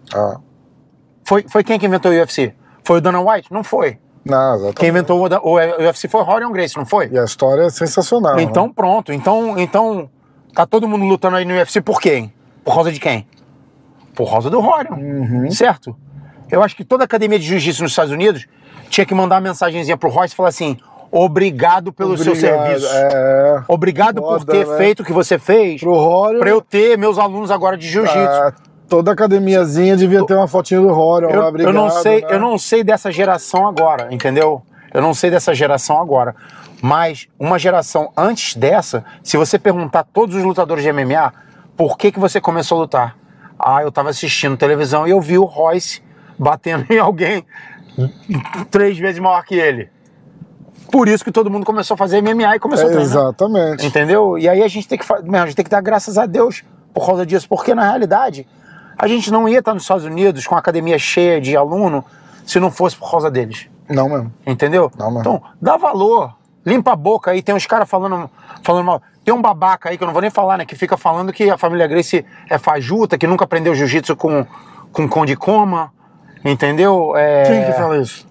Foi quem que inventou o UFC? Foi o Dana White? Não foi. Não, exatamente. Quem inventou o UFC foi o Rorion Gracie, não foi? E a história é sensacional. Então, né? Pronto. Então, tá todo mundo lutando aí no UFC por quem? Por causa de quem? Por causa do Rorion, certo? Eu acho que toda academia de jiu-jitsu nos Estados Unidos tinha que mandar uma mensagenzinha pro Royce e falar assim: obrigado pelo seu serviço. Obrigado por ter feito o que você fez pra eu ter meus alunos agora de jiu-jitsu. Toda academiazinha devia ter uma fotinha do Rorion. Eu não sei dessa geração agora, entendeu? Eu não sei dessa geração agora. Mas uma geração antes dessa, se você perguntar a todos os lutadores de MMA, por que você começou a lutar? Eu tava assistindo televisão e eu vi o Royce batendo em alguém 3 vezes maior que ele. Por isso que todo mundo começou a fazer MMA e começou a treinar. Exatamente. Entendeu? E aí a gente tem que dar graças a Deus por causa disso, porque na realidade a gente não ia estar nos Estados Unidos com a academia cheia de aluno se não fosse por causa deles. Não mesmo. Entendeu? Não mesmo. Então, dá valor. Limpa a boca aí, tem uns caras falando mal. Tem um babaca aí, que eu não vou nem falar, né? Que fica falando que a família Gracie é fajuta, que nunca aprendeu jiu-jitsu com Conde Coma. Entendeu? Quem que fala isso?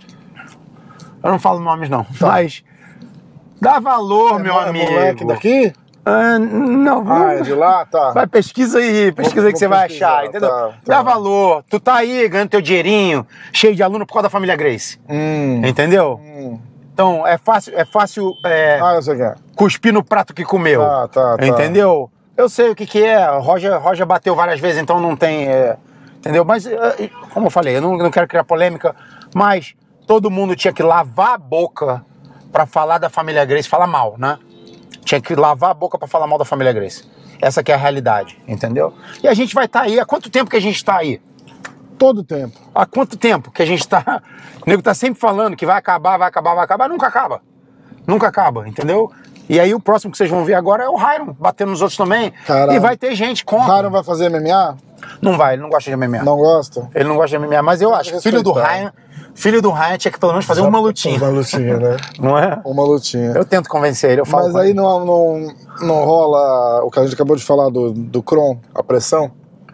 Eu não falo nomes, não. Tá. Mas dá valor, meu amigo. Moleque daqui? Não. É de lá? Tá. Vai, pesquisa aí que você vai achar, entendeu? Tá. Dá valor. Tu tá aí ganhando teu dinheirinho, cheio de aluno por causa da família Gracie. Entendeu? Então, é fácil eu sei que é. Cuspir no prato que comeu. Tá. Entendeu? Eu sei o que é. Roger bateu várias vezes, então não tem... entendeu? Mas, como eu falei, eu não quero criar polêmica, mas todo mundo tinha que lavar a boca pra falar da família Gracie, falar mal, né? Tinha que lavar a boca pra falar mal da família Gracie. Essa que é a realidade, entendeu? E a gente vai estar aí. Há quanto tempo que a gente tá aí? Todo tempo. Há quanto tempo que a gente tá... O nego tá sempre falando que vai acabar, nunca acaba. Nunca acaba, entendeu? E aí o próximo que vocês vão ver agora é o Ryan, batendo nos outros também. Caralho. E vai ter gente contra. O Ryan vai fazer MMA? Não vai, ele não gosta de MMA. Não gosta? Ele não gosta de MMA, mas eu acho que filho do Ryan tinha que pelo menos fazer uma lutinha. Uma lutinha, né? Não é? Uma lutinha. Eu tento convencer ele, eu falo. Mas aí não rola o que a gente acabou de falar do Kron, a pressão?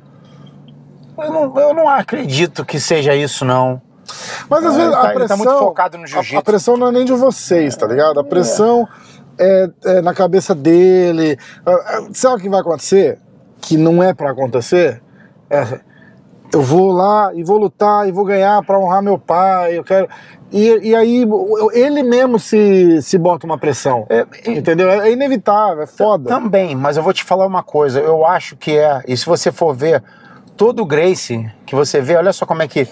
Eu não acredito que seja isso, não. Mas às vezes a pressão... Ele tá muito focado no jiu-jitsu. A pressão não é nem de vocês, tá ligado? A pressão é na cabeça dele. Sabe o que vai acontecer? Que não é pra acontecer? Eu vou lá e vou lutar e vou ganhar pra honrar meu pai, eu quero... E aí ele mesmo se bota uma pressão, entendeu? É inevitável, é foda. Também, mas eu vou te falar uma coisa, eu acho que e se você for ver, todo o Gracie que você vê, olha só como é que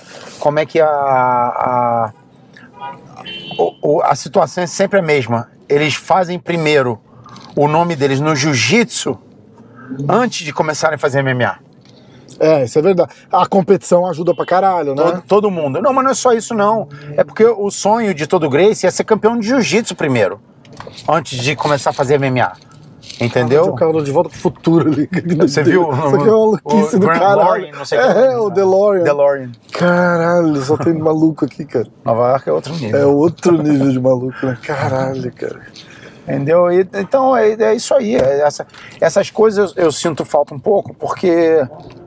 a situação é sempre a mesma. Eles fazem primeiro o nome deles no jiu-jitsu antes de começarem a fazer MMA. Isso é verdade. A competição ajuda pra caralho, né? Todo mundo. Não, mas não é só isso, não. É porque o sonho de todo Gracie é ser campeão de jiu-jitsu primeiro, antes de começar a fazer MMA. Entendeu? O cara de Volta pro Futuro ali. Você viu? Isso aqui é uma maluquice do caralho. Não sei o DeLorean. DeLorean. Caralho, só tem maluco aqui, cara. Nova York é outro nível. É outro nível de maluco, né? Caralho, cara. Entendeu? Então é isso aí. Essas coisas eu sinto falta um pouco, porque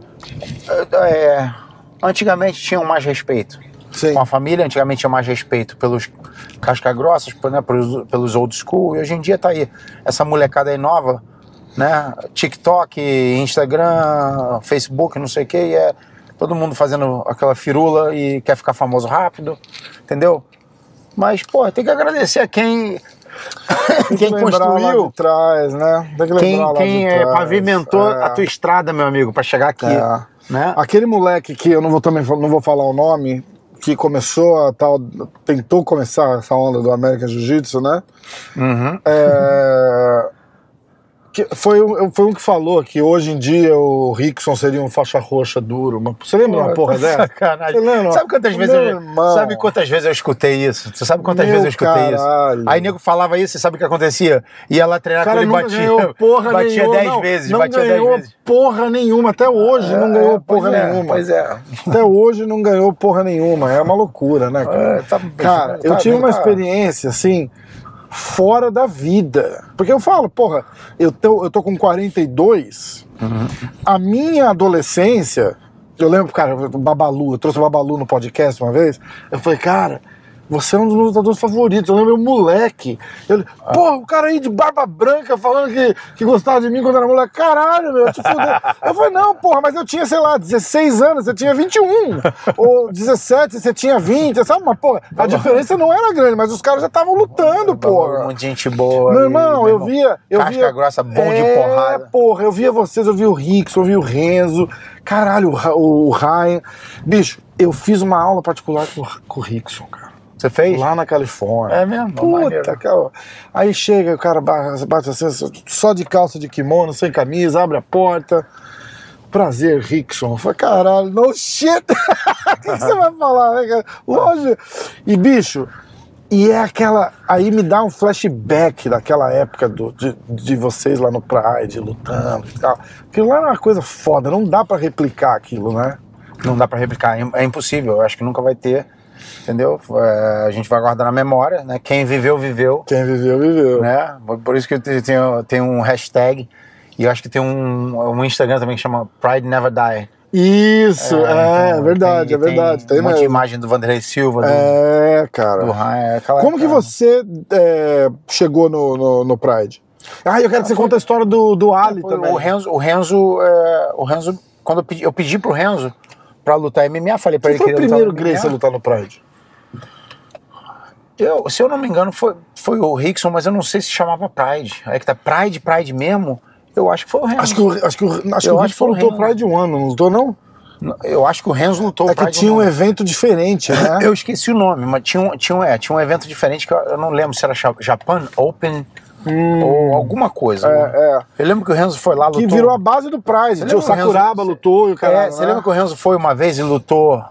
antigamente tinham mais respeito. Sim. Com a família, antigamente tinha mais respeito pelos casca-grossas, né, pelos old school, e hoje em dia tá aí essa molecada aí nova, né, TikTok, Instagram, Facebook, não sei o que, e todo mundo fazendo aquela firula e quer ficar famoso rápido, entendeu? Mas, pô, tem que agradecer a quem construiu, trás, né? quem pavimentou a tua estrada, meu amigo, para chegar aqui. Né? Aquele moleque que eu não vou falar o nome, que tentou começar essa onda do American Jiu-Jitsu, né? Uhum. Foi um que falou que hoje em dia o Rickson seria um faixa roxa duro. Você lembra uma porra dessa? Sacanagem. Sabe quantas vezes eu escutei isso? Você sabe quantas vezes eu escutei isso? Aí nego falava isso, você sabe o que acontecia? Ia lá treinar com ele, batia 10 vezes. Não ganhou porra nenhuma, até hoje não ganhou porra nenhuma. Pois é. Até hoje não ganhou porra nenhuma, é uma loucura, né, cara? Cara, eu tive uma experiência, assim, fora da vida. Porque eu falo, porra, eu tô com 42, a minha adolescência, eu lembro, cara, o Babalu, eu trouxe o Babalu no podcast uma vez, eu falei, cara, você é um dos meus lutadores favoritos. Eu lembro, moleque. Porra, o cara aí de barba branca falando que gostava de mim quando era moleque. Caralho, meu, te fudeu. Eu falei, não, porra, mas eu tinha, sei lá, 16 anos, você tinha 21. Ou 17, você tinha 20, sabe? Mas, porra, a diferença não era grande, mas os caras já estavam lutando, porra. Muita gente boa. Meu irmão, eu via. Casca grossa, bom de porrada. Porra, eu via vocês, eu vi o Rickson, eu vi o Renzo. Caralho, o Ryan. Bicho, eu fiz uma aula particular com o Rickson, cara. Você fez? Lá na Califórnia. É mesmo? Puta, cara. Aí chega, o cara bate assim, só de calça de kimono, sem camisa, abre a porta. Prazer, Rickson. Eu falei, caralho, no shit. O que você vai falar, né, cara? Lógico. E, bicho, é aquela... Aí me dá um flashback daquela época de vocês lá no Pride, lutando e tal. Aquilo lá era uma coisa foda, não dá pra replicar aquilo, né? Não dá pra replicar, é impossível. Eu acho que nunca vai ter. Entendeu? A gente vai guardar na memória, né? Quem viveu, viveu. Quem viveu, viveu. Né? Por isso que tem um hashtag, e eu acho que tem um Instagram também que chama Pride Never Die. Isso, verdade, é verdade. Tem um monte de imagem do Vanderlei Silva. Cara. Do Ryan, como que você chegou no Pride? Eu quero que você conte a história do Ali também. O Renzo, quando eu pedi pro Renzo pra lutar MMA, falei pra ele que ele foi o primeiro Gracie a lutar no Pride? Se eu não me engano, foi o Rickson, mas eu não sei se chamava Pride. Aí que tá Pride mesmo, eu acho que foi o Renzo. Acho que o Rickson lutou Pride um ano, não lutou, não? Eu acho que o Renzo lutou o Pride. É que tinha um evento diferente, né? Eu esqueci o nome, mas tinha um evento diferente que eu não lembro se era Japan Open ou alguma coisa. Eu lembro que o Renzo foi lá, lutou. Que virou a base do Pride. O Sakuraba lutou e o cara. Você lembra que o Renzo foi uma vez e lutou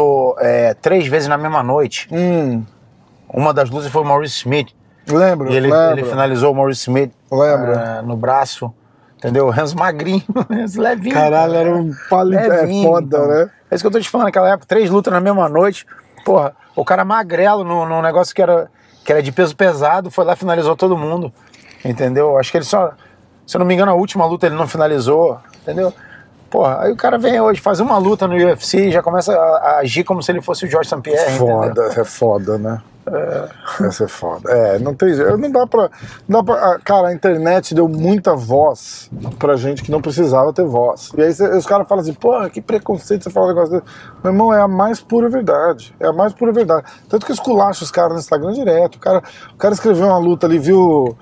3 vezes na mesma noite? Uma das lutas foi o Maurice Smith. Lembro, e ele finalizou o Maurice Smith no braço. Entendeu? O Renzo magrinho, o Renzo levinho. Caralho, era um palito. É foda, então, né? É isso que eu tô te falando, naquela época, 3 lutas na mesma noite. Porra, o cara magrelo num negócio que era de peso pesado, foi lá e finalizou todo mundo. Entendeu? Acho que ele só, se eu não me engano, a última luta ele não finalizou. Entendeu? Porra, aí o cara vem hoje, faz uma luta no UFC e já começa a agir como se ele fosse o George St. Pierre. É foda, né? Essa é foda. Não tem jeito. Não dá pra. Cara, a internet deu muita voz pra gente que não precisava ter voz. E aí os caras falam assim, pô, que preconceito você fala um negócio desse. Meu irmão, é a mais pura verdade. É a mais pura verdade. Tanto que esculacha os caras no Instagram direto. O cara escreveu uma luta ali, viu.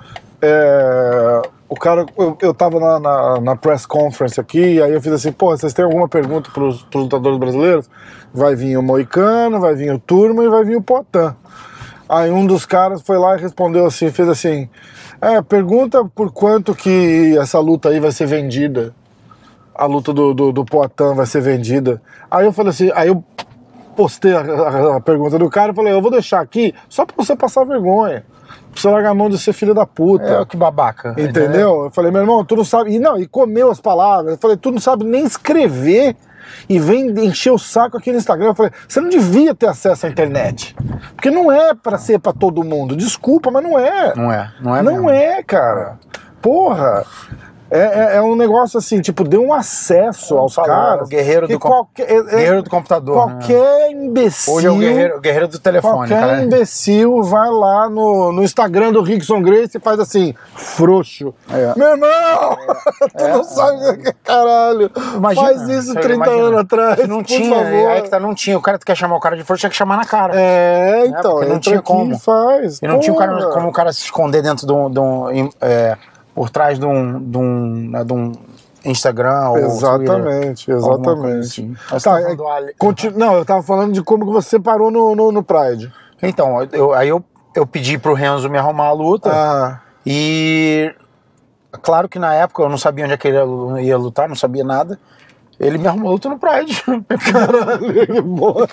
O cara, eu tava na press conference aqui, aí eu fiz assim, pô, vocês têm alguma pergunta pros lutadores brasileiros? Vai vir o Moicano, vai vir o Turma e vai vir o Poatan. Aí um dos caras foi lá e respondeu assim, fez assim, pergunta por quanto que essa luta aí vai ser vendida, a luta do Poatan vai ser vendida. Aí eu falei assim, aí eu postei a pergunta do cara e falei, eu vou deixar aqui só pra você passar vergonha. Pra você largar a mão de ser filho da puta. Que babaca. Entendeu? Eu falei, meu irmão, tu não sabe... E comeu as palavras. Eu falei, tu não sabe nem escrever e vem encher o saco aqui no Instagram. Eu falei, você não devia ter acesso à internet. Porque não é pra ser pra todo mundo. Desculpa, mas não é. Não é, cara. Porra. É um negócio assim, tipo, deu um acesso aos caras. O guerreiro do guerreiro do computador. Qualquer imbecil. Hoje é o guerreiro do telefone. Qualquer imbecil vai lá no Instagram do Rickson Gracie e faz assim, frouxo. Meu irmão! Tu não sabe o que é, caralho. Imagina, faz isso 30 anos atrás. Não tinha, por favor. aí que tá, não tinha. O cara que quer chamar o cara de frouxo tinha que chamar na cara. Então. Não tinha como. Faz. E não tinha como o cara se esconder dentro de um por trás de um Instagram ou Exatamente. Assim. Não, eu tava falando de como que você parou no Pride. Então, eu pedi pro Renzo me arrumar a luta e claro que na época eu não sabia onde é que ele ia lutar, não sabia nada. Ele me arrumou a luta no Pride. Caralho, que boa.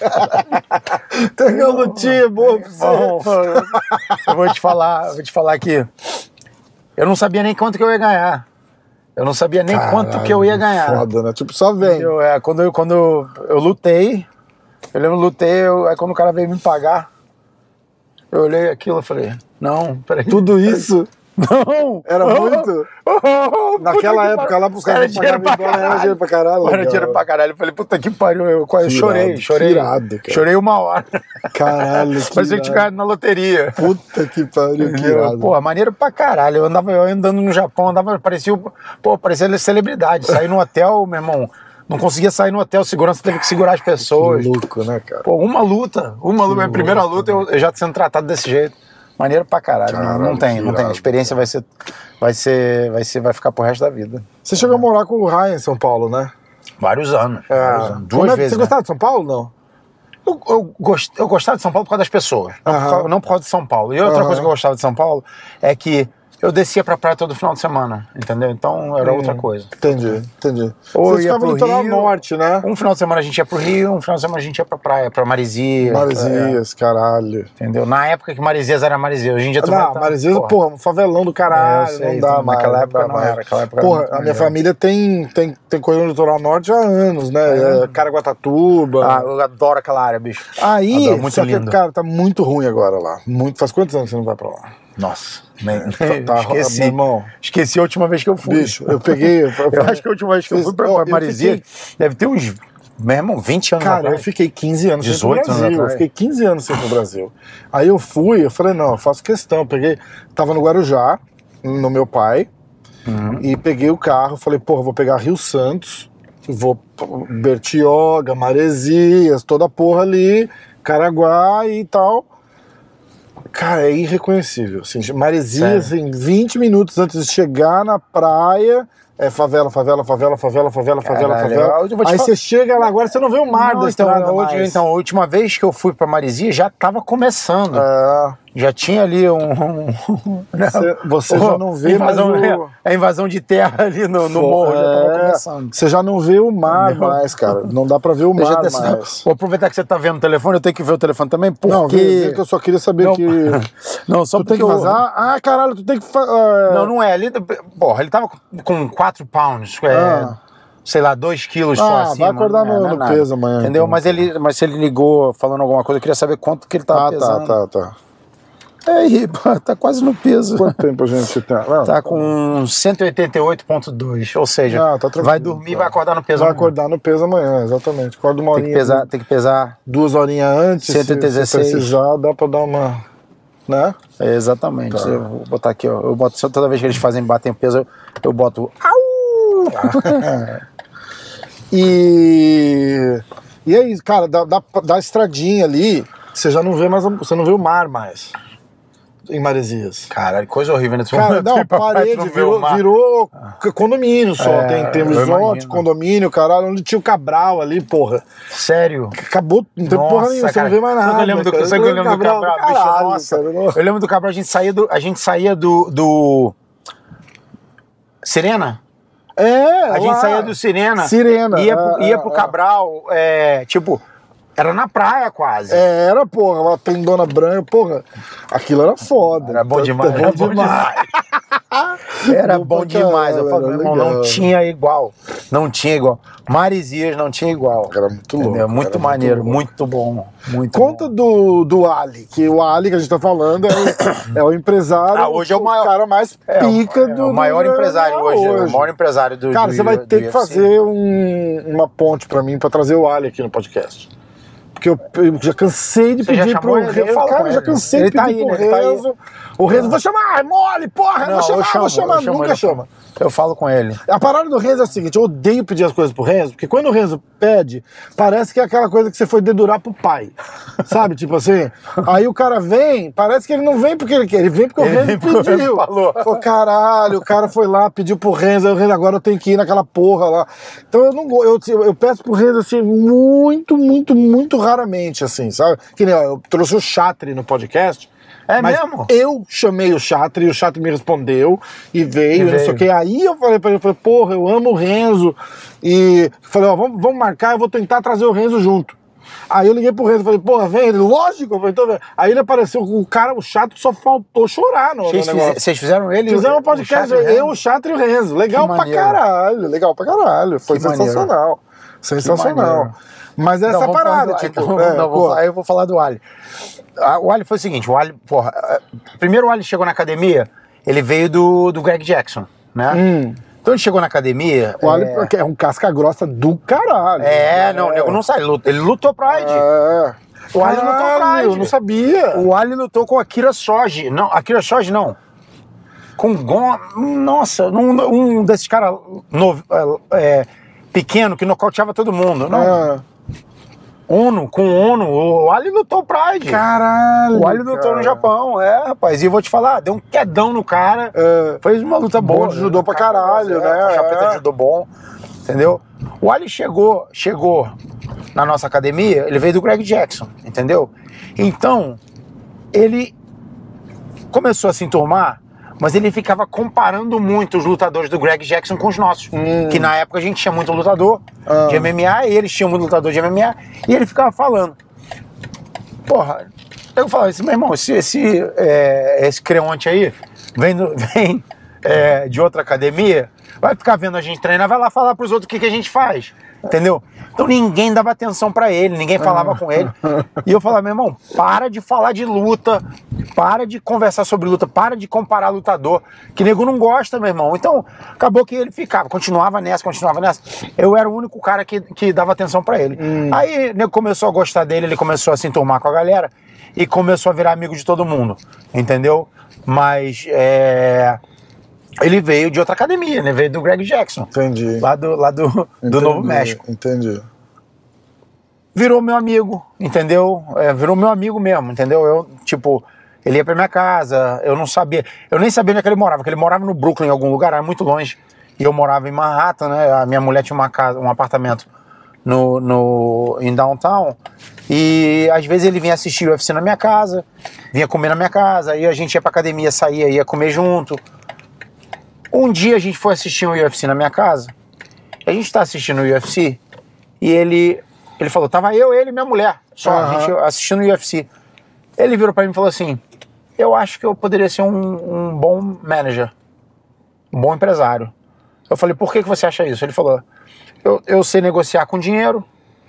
Tem uma lutinha boa pra você. Eu vou te falar que eu não sabia nem quanto que eu ia ganhar. Eu não sabia nem quanto que eu ia ganhar. Foda, né? Tipo, só vem. Quando eu lutei, aí quando o cara veio me pagar, eu olhei aquilo e falei, não, peraí. Tudo isso? Não! Era muito? Naquela época lá pros caras dinheiro pra caralho. Era dinheiro pra caralho. Era dinheiro pra caralho. Eu falei, puta que pariu. Eu quase chorei. Irado, cara. Chorei 1 hora. Caralho, que Parecia que tinha ganhado na loteria. Puta que pariu, que irado. Pô, maneiro pra caralho. Eu andando no Japão, parecia celebridade. Saí no hotel, meu irmão. Não conseguia sair no hotel, segurança teve que segurar as pessoas. Que louco, né, cara? Pô, uma luta. Minha primeira luta, eu já sendo tratado desse jeito. Maneiro pra caralho. Não tem. A experiência vai ficar pro resto da vida. Você chegou a morar com o Ryan em São Paulo, né? Vários anos. 2 vezes. Você gostava de São Paulo, não? Eu gostava de São Paulo por causa das pessoas. Não por causa de São Paulo. E outra coisa que eu gostava de São Paulo é que eu descia pra praia todo final de semana, entendeu? Então era outra coisa. Entendi. Ou você ficava no litoral norte, né? Um final de semana a gente ia pro Rio, um final de semana a gente ia pra praia, pra Maresias. Maresias, caralho. Entendeu? Na época que Maresias era Maresias, hoje em dia... Maresias, um favelão do caralho, não dá mais. Naquela época não era. Porra, a minha família tem coisa no litoral norte há anos, né? Caraguatatuba. Eu adoro aquela área, bicho. Aí, só que, cara, tá muito ruim agora lá. Faz quantos anos que você não vai pra lá? Nossa, esqueci, irmão. Esqueci a última vez que eu fui. Bicho, eu peguei... eu acho que a última vez que eu fui pra Maresias deve ter uns, meu irmão, 20 anos atrás. Cara, eu fiquei 15 anos 18 sem ir pro Brasil. Eu fiquei 15 anos sem ir pro Brasil. Aí eu falei, não, eu faço questão. Tava no Guarujá, no meu pai, e peguei o carro, falei, porra, vou pegar Rio Santos, vou Bertioga, Maresias, toda a porra ali, Caraguá e tal. Cara, é irreconhecível. Assim, Maresias, em 20 minutos antes de chegar na praia, é favela. Aí você chega lá, agora você não vê o mar da estrada mais. Então, a última vez que eu fui pra Maresias já tava começando. Já tinha ali Você já não vê invasão, mais a invasão de terra ali no morro, já tava começando. Você já não vê o mar mais, cara. Não dá pra ver o mar mais. Vou aproveitar que você tá vendo o telefone, eu tenho que ver o telefone também, porque... Não, vê que eu só queria saber que... Não, só tu tem que vazar? Ah, caralho, tu tem que... Não é. Porra, ele tava com 4 pounds, sei lá, 2 quilos só assim. Vai acordar no peso amanhã. Entendeu? Então. Mas se ele ligou falando alguma coisa, eu queria saber quanto que ele tava pesando. Tá. Aí, tá quase no peso. Quanto tempo a gente tem? Tá com 188,2, ou seja, tá vai dormir e vai acordar no peso amanhã. Vai acordar no peso amanhã, exatamente. Acorda uma horinha. Tem que pesar 2 horinhas antes, 116. se precisar, dá pra dar uma... Né? Exatamente. Tá. Eu vou botar aqui, ó. Eu boto toda vez que eles batem o peso, eu boto... E é isso, cara, da estradinha ali, você já não vê mais, você não vê o mar mais em Maresias. Caralho, coisa horrível nesse momento. Não, parede virou condomínio só, tem resort, condomínio, caralho, onde tinha o Cabral ali, porra. Sério? Acabou, não tem porra nenhuma, você não vê mais nada. Eu lembro do Cabral, caralho, nossa. Eu lembro do Cabral, a gente saía do Sirena? A gente saía do Sirena. Ia pro Cabral, tipo, era na praia quase. Era, porra, lá tem Dona Branca, porra. Aquilo era foda. Era bom demais. Era bom demais. Eu falo, meu irmão, não tinha igual. Não tinha igual. Maresias não tinha igual. Era muito louco. Entendeu? Muito maneiro, muito bom. Conta do Ali, que o Ali que a gente tá falando é o empresário. Hoje é o maior. Cara mais pica do. O maior empresário hoje. O maior empresário do. Cara, você vai ter que fazer uma ponte pra mim pra trazer o Ali aqui no podcast. Porque eu já cansei de pedir pro Renzo. Cara, já cansei de pedir pro Renzo. O Renzo, vou chamar, mole, porra, vou chamar, nunca chama. Eu falo com ele. A parada do Renzo é a seguinte, eu odeio pedir as coisas pro Renzo, porque quando o Renzo pede, parece que é aquela coisa que você foi dedurar pro pai. Sabe, tipo assim, aí o cara vem, parece que ele não vem porque ele quer, ele vem porque o Renzo pediu. Falou, caralho, o cara foi lá, pediu pro Renzo, aí o Renzo, agora eu tenho que ir naquela porra lá. Então eu peço pro Renzo, assim, muito raramente, assim, sabe? Que nem, ó, eu trouxe o Chatri no podcast. Mesmo? Eu chamei o Chatri e o Chatri me respondeu e veio, não sei o que. Aí eu falei pra ele, porra, eu amo o Renzo. E falei, ó, vamos marcar, eu vou tentar trazer o Renzo junto. Aí eu liguei pro Renzo e falei, porra, vem, ele, lógico. Eu falei, então, aí ele apareceu, o chato só faltou chorar no negócio. Vocês fizeram ele? Fizemos um podcast, o Chatri e o Renzo. Legal pra caralho. Foi sensacional. Sensacional. Mas essa parada. Aí eu vou falar do Ali. O Ali foi o seguinte, primeiro o Ali chegou na academia, ele veio do Greg Jackson, né? Então ele chegou na academia... O Ali é um casca grossa do caralho. O nego não sai, ele lutou Pride. O Ali lutou Pride. Eu não sabia. O Ali lutou com Akira Shoji. Não, Akira Shoji não. Com Gon... Nossa, um desses caras pequeno que nocauteava todo mundo. Não. Com Ono, o Ali lutou Pride. Caralho. O Ali lutou no Japão, rapaz. E eu vou te falar, deu um quedão no cara. Fez uma luta boa. De judô pra caralho, né? Chapeta de judô bom, entendeu? O Ali chegou na nossa academia, ele veio do Greg Jackson, entendeu? Então, ele começou a se enturmar, mas ele ficava comparando muito os lutadores do Greg Jackson com os nossos. Que na época a gente tinha muito lutador de MMA, e eles tinham muito lutador de MMA, e ele ficava falando. Porra, eu falava assim, meu irmão, esse creonte aí vem de outra academia, vai ficar vendo a gente treinar, vai lá falar pros outros o que a gente faz. Entendeu? Então ninguém dava atenção pra ele, ninguém falava com ele. E eu falava, meu irmão, para de falar de luta, para de conversar sobre luta, para de comparar lutador, que nego não gosta, meu irmão. Então, acabou que ele continuava nessa. Eu era o único cara que dava atenção pra ele. Aí, o nego começou a gostar dele, ele começou a se enturmar com a galera e começou a virar amigo de todo mundo, entendeu? Mas, ele veio de outra academia, né? Veio do Greg Jackson. Entendi. Lá do Novo México. Entendi. Virou meu amigo, entendeu? Virou meu amigo mesmo, entendeu? Ele ia pra minha casa, eu nem sabia onde é que ele morava, porque ele morava no Brooklyn, em algum lugar, era muito longe. E eu morava em Manhattan, né? A minha mulher tinha um apartamento em Downtown. E às vezes ele vinha assistir o UFC na minha casa, vinha comer na minha casa, aí a gente ia pra academia, saía, ia comer junto. Um dia a gente foi assistir um UFC na minha casa, a gente tá assistindo o UFC, e ele falou, tava eu, ele e minha mulher, só a gente assistindo o UFC. Ele virou pra mim e falou assim, eu acho que eu poderia ser um bom manager, um bom empresário. Eu falei, por que você acha isso? Ele falou, eu sei negociar com dinheiro,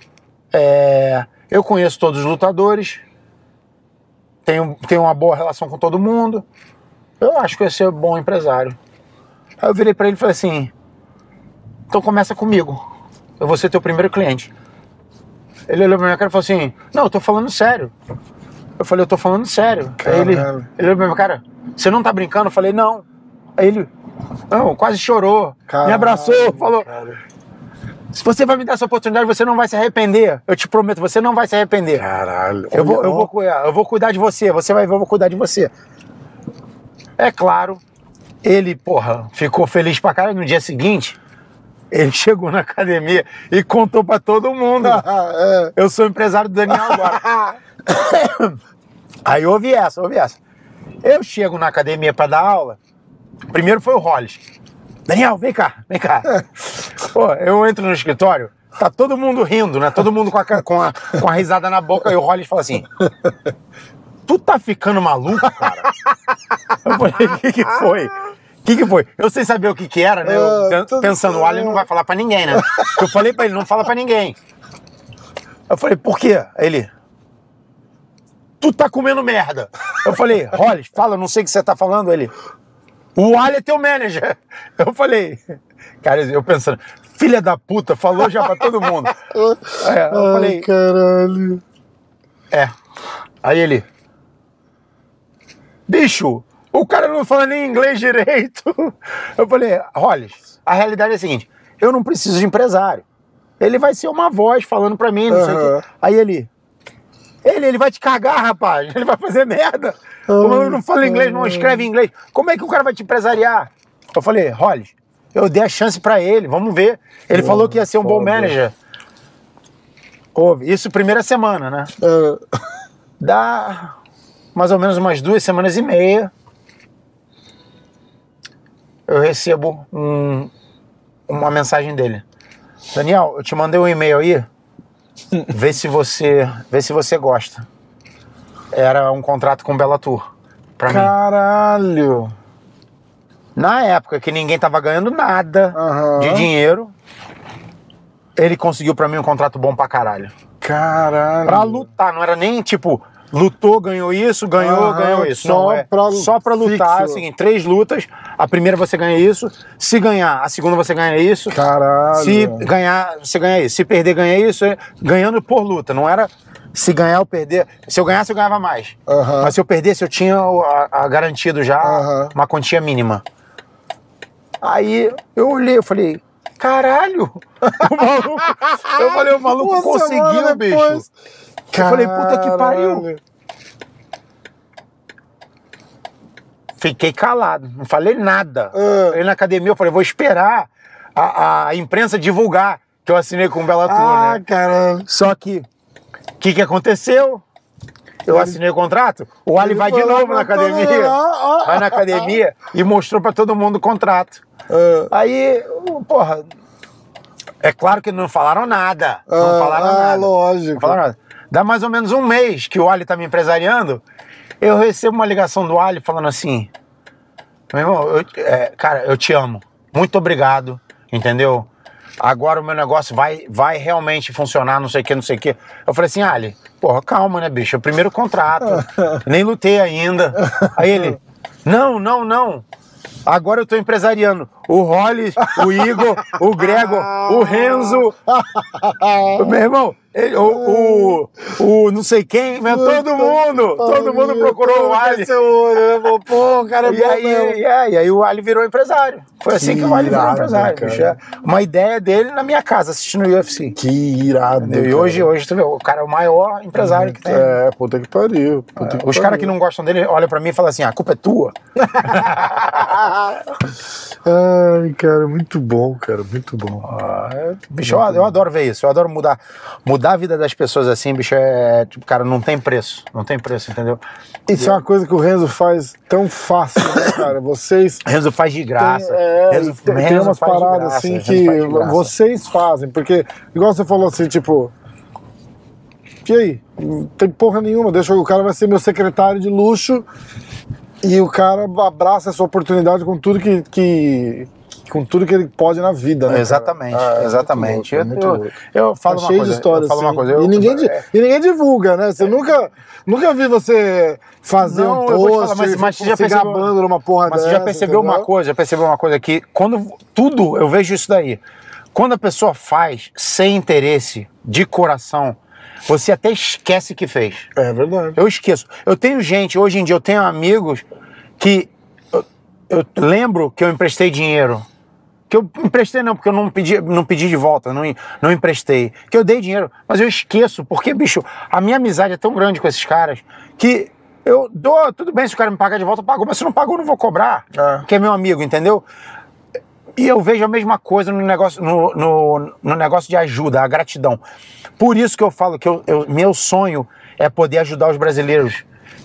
eu conheço todos os lutadores, tenho uma boa relação com todo mundo, eu acho que eu ia ser um bom empresário. Aí eu virei pra ele e falei assim, então começa comigo, eu vou ser teu primeiro cliente. Ele olhou pra minha cara e falou assim, não, eu tô falando sério. Eu falei, eu tô falando sério. Aí ele olhou pra minha cara, você não tá brincando? Eu falei, não. Aí ele, não, quase chorou, me abraçou, falou, se você vai me dar essa oportunidade, você não vai se arrepender. Eu te prometo, você não vai se arrepender. Caralho. Eu vou cuidar de você, você vai ver, eu vou cuidar de você. É claro, ele, ficou feliz pra caralho. No dia seguinte, ele chegou na academia e contou pra todo mundo. Eu sou empresário do Daniel agora. Aí ouve essa. Eu chego na academia pra dar aula, primeiro foi o Hollis. Daniel, vem cá. Pô, eu entro no escritório, tá todo mundo rindo, né? Todo mundo com a risada na boca, e o Hollis fala assim, tu tá ficando maluco, cara? Eu falei, o que foi? O que foi? Eu sem saber o que era, né? Eu pensando, o Ali não vai falar pra ninguém, né? Eu falei pra ele, não fala pra ninguém. Eu falei, por quê? Ele, tu tá comendo merda. Eu falei, Hollis, fala, não sei o que você tá falando. Ele, o Ali é teu manager. Eu falei, cara, eu pensando, filha da puta, falou já pra todo mundo. Eu falei, caralho. Aí ele, bicho, o cara não fala nem inglês direito. Eu falei, Hollis, a realidade é a seguinte, eu não preciso de empresário. Ele vai ser uma voz falando pra mim, não sei o quê. Aí ele vai te cagar, rapaz. Ele vai fazer merda. Eu não falo inglês, não escreve inglês. Como é que o cara vai te empresariar? Eu falei, Hollis, eu dei a chance pra ele, vamos ver. Ele falou que ia ser um bom manager. Isso primeira semana, né? Dá mais ou menos umas 2 semanas e meia. Eu recebo uma mensagem dele. Daniel, eu te mandei um e-mail aí. Vê se você gosta. Era um contrato com Bellator pra mim. Caralho! Na época que ninguém tava ganhando nada de dinheiro, ele conseguiu pra mim um contrato bom pra caralho. Caralho! Pra lutar, não era nem tipo, lutou, ganhou isso, ganhou isso. Só pra lutar, é o seguinte, 3 lutas, a primeira você ganha isso, se ganhar, a segunda você ganha isso. Caralho! Se ganhar, você ganha isso, se perder, ganha isso, ganhando por luta, não era se ganhar ou perder. Se eu ganhasse, eu ganhava mais. Mas se eu perdesse, eu tinha garantido já uma quantia mínima. Aí eu olhei, eu falei, caralho! O maluco conseguiu, bicho. Eu falei, puta que pariu. Fiquei calado, não falei nada. Aí na academia eu falei, vou esperar a imprensa divulgar que eu assinei com o Bellator, né? Caralho. Só que, o que aconteceu? Eu assinei o contrato, o Ali vai de novo na academia. Vai na academia e mostrou pra todo mundo o contrato. Aí, é claro que não falaram nada. Não falaram nada. Lógico. Não falaram nada. Dá mais ou menos um mês que o Ali tá me empresariando, eu recebo uma ligação do Ali falando assim, meu irmão, cara, eu te amo, muito obrigado, entendeu? Agora o meu negócio vai realmente funcionar, não sei o que. Eu falei assim, Ali, calma, né, bicho, é o primeiro contrato, nem lutei ainda. Aí ele, não, agora eu tô empresariando o Hollis, o Igor, o Gregor, o Renzo. Meu irmão, O não sei quem, todo mundo procurou o Ali. Pô, o cara é bom mesmo. E aí o Ali virou empresário. Foi assim que o Ali virou empresário. Bicho. Uma ideia dele na minha casa, assistindo o UFC. Que irado. E hoje tu vê, o cara é o maior empresário que tem. Puta que pariu. Os caras que não gostam dele olham pra mim e falam assim, a culpa é tua. Ai, cara, muito bom, cara, muito bom. Bicho, eu adoro ver isso, eu adoro mudar a vida das pessoas assim, bicho, tipo, cara, não tem preço, entendeu? Isso é uma coisa que o Renzo faz tão fácil, né, cara? Renzo faz de graça. Tem umas paradas assim que vocês fazem, porque, igual você falou assim, tipo, e aí? Não tem porra nenhuma, o cara vai ser meu secretário de luxo e o cara abraça essa oportunidade com tudo que ele pode na vida, né? Exatamente. Eu falo uma coisa. História, e ninguém divulga, né? Você nunca vi você fazer um post, mas você já se gabando numa porra dessa. Mas você já percebeu uma coisa, que quando tudo, eu vejo isso daí. Quando a pessoa faz sem interesse, de coração, você até esquece que fez. É verdade. Eu esqueço. Hoje em dia eu tenho amigos que eu lembro que eu emprestei dinheiro. Que eu emprestei não, porque eu não pedi de volta, não emprestei. Que eu dei dinheiro, mas eu esqueço, porque, bicho, a minha amizade é tão grande com esses caras que eu dou, tudo bem, se o cara me pagar de volta, eu pago, mas se não pagou, eu não vou cobrar, que é meu amigo, entendeu? E eu vejo a mesma coisa no negócio, no negócio de ajuda, a gratidão. Por isso que eu falo que meu sonho é poder ajudar os brasileiros,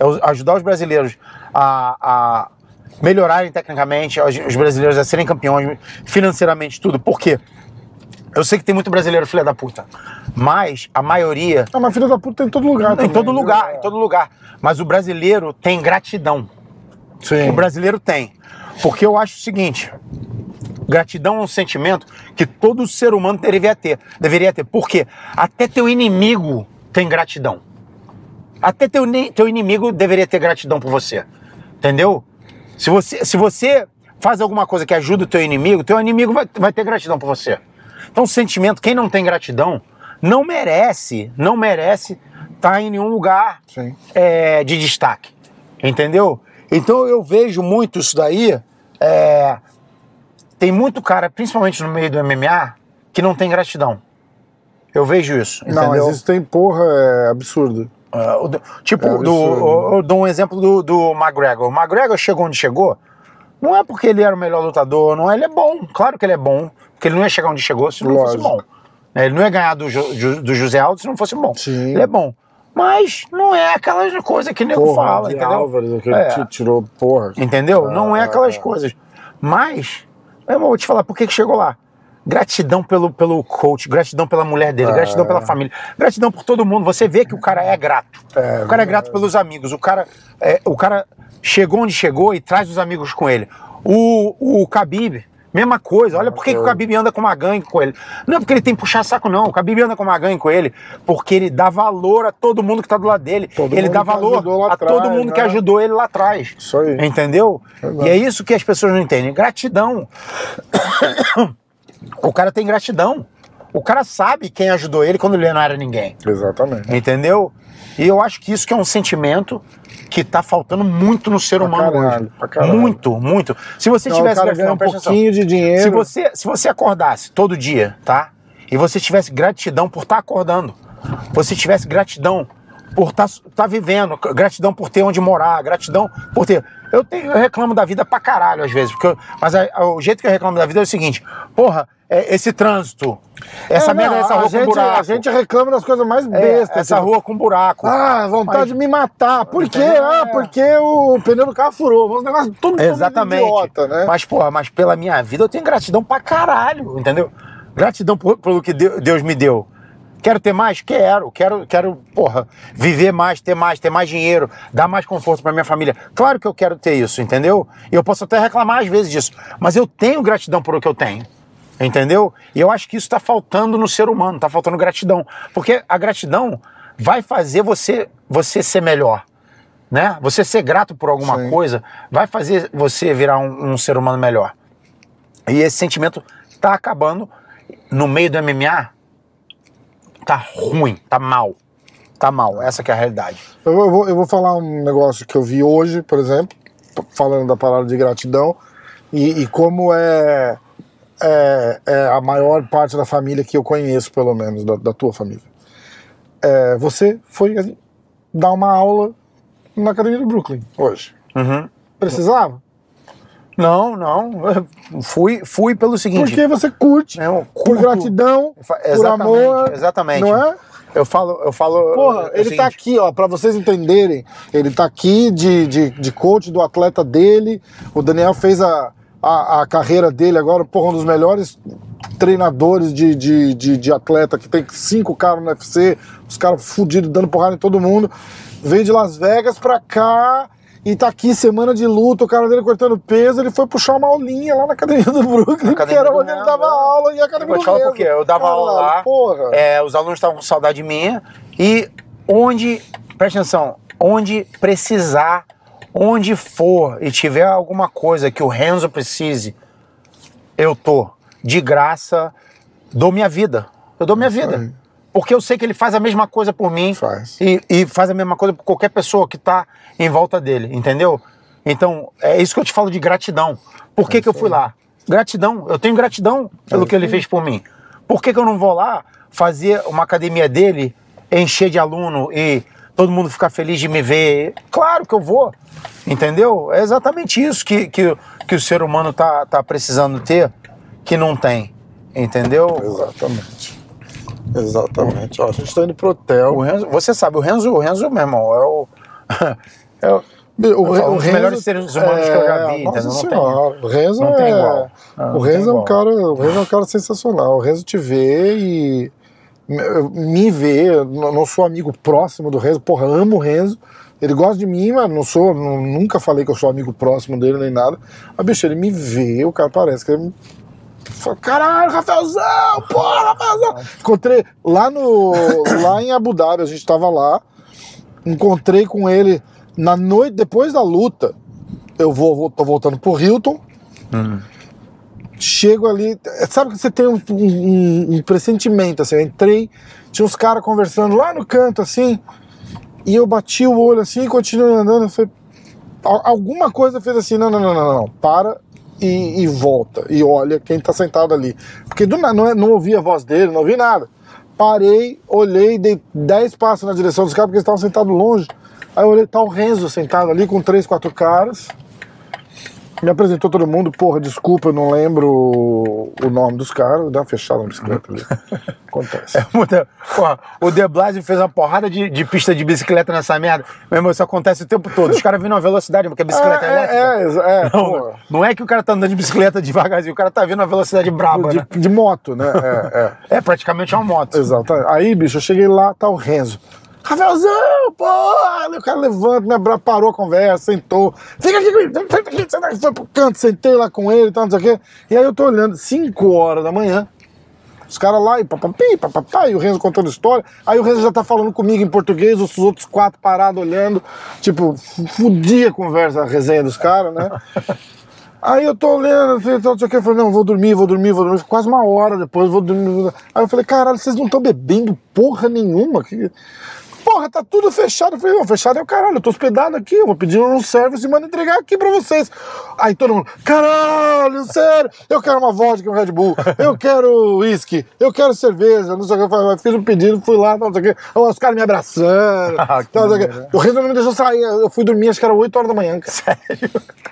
a melhorarem tecnicamente, os brasileiros a serem campeões, financeiramente, tudo. Por quê? Eu sei que tem muito brasileiro filha da puta, mas a maioria... mas filha da puta tem em todo lugar também. Em todo lugar. Mas o brasileiro tem gratidão. Sim. O brasileiro tem. Porque eu acho o seguinte... Gratidão é um sentimento que todo ser humano deveria ter. Por quê? Até teu inimigo tem gratidão. Até teu inimigo deveria ter gratidão por você. Entendeu? Se você faz alguma coisa que ajuda o teu inimigo vai ter gratidão por você. Então o sentimento, quem não tem gratidão, não merece estar em nenhum lugar de destaque. Entendeu? Então eu vejo muito isso daí... Tem muito cara, principalmente no meio do MMA, que não tem gratidão. Eu vejo isso, entendeu? Não, mas isso tem é absurdo. Eu dou um exemplo do McGregor. O McGregor chegou onde chegou, não é porque ele era o melhor lutador, ele é bom. Claro que ele é bom, porque ele não ia chegar onde chegou se não fosse bom. Ele não ia ganhar do José Aldo se não fosse bom. Sim. Ele é bom. Mas não é aquelas coisas que o nego fala, entendeu? Álvares, que tirou porra. Entendeu? Não é aquelas coisas. Mas... eu vou te falar por que chegou lá. Gratidão pelo coach, gratidão pela mulher dele, gratidão pela família, gratidão por todo mundo. Você vê que o cara é grato. O cara é grato pelos amigos. O cara chegou onde chegou e traz os amigos com ele. O Khabib, mesma coisa. Olha por que o Khabib anda com uma gangue com ele. Não é porque ele tem que puxar saco, não. O Khabib anda com uma gangue com ele porque ele dá valor a todo mundo que tá do lado dele. Ele dá valor a todo mundo que ajudou ele lá atrás. Isso aí. Entendeu? E é isso que as pessoas não entendem. Gratidão. O cara tem gratidão. O cara sabe quem ajudou ele quando ele não era ninguém. Exatamente. Entendeu? E eu acho que isso que é um sentimento que tá faltando muito no ser humano hoje. Muito, muito. Se você tivesse gratidão, um pouquinho de dinheiro... Se você acordasse todo dia, tá? E você tivesse gratidão por estar acordando. Você tivesse gratidão por estar vivendo, gratidão por ter onde morar, gratidão por ter... Eu reclamo da vida pra caralho às vezes, mas o jeito que eu reclamo da vida é o seguinte, porra, esse trânsito, essa merda dessa rua com buraco. A gente reclama das coisas mais bestas. Essa rua com buraco. Vontade de me matar. Por quê? Porque o pneu do carro furou. Um negócio tudo idiota, né? Mas, porra, pela minha vida eu tenho gratidão pra caralho, entendeu? Gratidão pelo que Deus me deu. Quero ter mais? Quero, porra, viver mais, ter mais dinheiro, dar mais conforto pra minha família. Claro que eu quero ter isso, entendeu? E eu posso até reclamar às vezes disso, mas eu tenho gratidão por o que eu tenho, entendeu? E eu acho que isso tá faltando no ser humano, tá faltando gratidão. Porque a gratidão vai fazer você ser melhor, né? Você ser grato por alguma coisa vai fazer você virar um ser humano melhor. E esse sentimento tá acabando no meio do MMA. tá ruim, tá mal. Tá mal, essa que é a realidade. Eu vou falar um negócio que eu vi hoje, por exemplo, falando da palavra de gratidão, e como é a maior parte da família que eu conheço, pelo menos, da tua família. Você foi dar uma aula na Academia do Brooklyn hoje. Uhum. Precisava? Não. Fui pelo seguinte... Porque você curte, por gratidão, por amor. Exatamente. Não é? Eu falo... Porra, ele tá aqui, ó, pra vocês entenderem. Ele tá aqui de coach do atleta dele. O Daniel fez a carreira dele agora, porra, um dos melhores treinadores de atleta, que tem 5 caras no UFC, os caras fudidos, dando porrada em todo mundo. Veio de Las Vegas pra cá e tá aqui, semana de luta, o cara dele cortando peso, ele foi puxar uma aulinha lá na Academia do Brooklyn, que era onde ele dava aula, e a Academia do Brooklyn. Porque eu dava aula lá, os alunos estavam com saudade minha, e presta atenção, onde precisar, onde for e tiver alguma coisa que o Renzo precise, eu tô de graça, dou minha vida. Eu dou minha vida. Porque eu sei que ele faz a mesma coisa por mim e faz a mesma coisa por qualquer pessoa que tá em volta dele, entendeu? Então, é isso que eu te falo de gratidão. Por que eu fui lá? Gratidão. Eu tenho gratidão pelo que ele fez por mim. Por que eu não vou lá fazer uma academia dele, encher de aluno e todo mundo ficar feliz de me ver? Claro que eu vou, entendeu? É exatamente isso que o ser humano tá precisando ter, que não tem, entendeu? Exatamente. Ó, a gente tá indo pro hotel. O Renzo, você sabe, o Renzo, meu irmão, um dos melhores seres humanos que eu já vi, entendeu? O Renzo não tem igual. O Renzo é um cara sensacional. O Renzo te vê e me vê. Eu não sou amigo próximo do Renzo, porra, amo o Renzo. Ele gosta de mim, mas nunca falei que eu sou amigo próximo dele nem nada. Mas, bicho, ele me vê, o cara parece que ele... Caralho, Rafaelzão, porra, Rafaelzão. Encontrei lá em Abu Dhabi, a gente tava lá. Encontrei com ele na noite, depois da luta. Tô voltando pro Hilton. Chego ali, sabe que você tem um pressentimento, assim. Eu entrei, tinha uns caras conversando lá no canto, assim. E eu bati o olho assim e continuei andando. Eu falei, alguma coisa fez assim, não, para. E volta, e olha quem tá sentado ali. Porque não ouvi a voz dele, não ouvi nada. Parei, olhei, dei 10 passos na direção dos caras, porque eles estavam sentados longe. Aí eu olhei, tá o Renzo sentado ali com 3, 4 caras. Me apresentou todo mundo, porra, desculpa, eu não lembro o nome dos caras. Dá uma fechada na bicicleta ali. Acontece. Porra, o De Blasio fez uma porrada de pista de bicicleta nessa merda. Meu irmão, isso acontece o tempo todo. Os caras vindo a velocidade, porque a bicicleta é elétrica. Não é que o cara tá andando de bicicleta devagarzinho, o cara tá vindo a velocidade braba, né? De moto, né? É praticamente uma moto. Exato. Aí, bicho, eu cheguei lá, tá o Renzo. Rafaelzão, porra! O cara levanta, me abraçou, parou a conversa, sentou. Fica aqui comigo, foi pro canto, sentei lá com ele e tal, não sei o quê. E aí eu tô olhando, 5 horas da manhã, os caras lá, e papapá, e o Renzo contando história. Aí o Renzo já tá falando comigo em português, os outros 4 parados olhando, tipo, fudia a conversa, a resenha dos caras, né? Aí eu tô olhando, não sei o que, eu falei, não, vou dormir, quase 1 hora depois, vou dormir. Aí eu falei, caralho, vocês não estão bebendo porra nenhuma? Porra, tá tudo fechado. Eu falei, não, fechado é o caralho, eu tô hospedado aqui, eu vou pedir um service e mando entregar aqui pra vocês. Aí todo mundo, caralho, sério, eu quero uma vodka, um Red Bull, eu quero uísque, eu quero cerveja, não sei o que, eu fiz um pedido, fui lá, não sei o que, os caras me abraçando, não sei o que. O Renzo não me deixou sair, eu fui dormir, acho que era 8 horas da manhã, cara. Sério?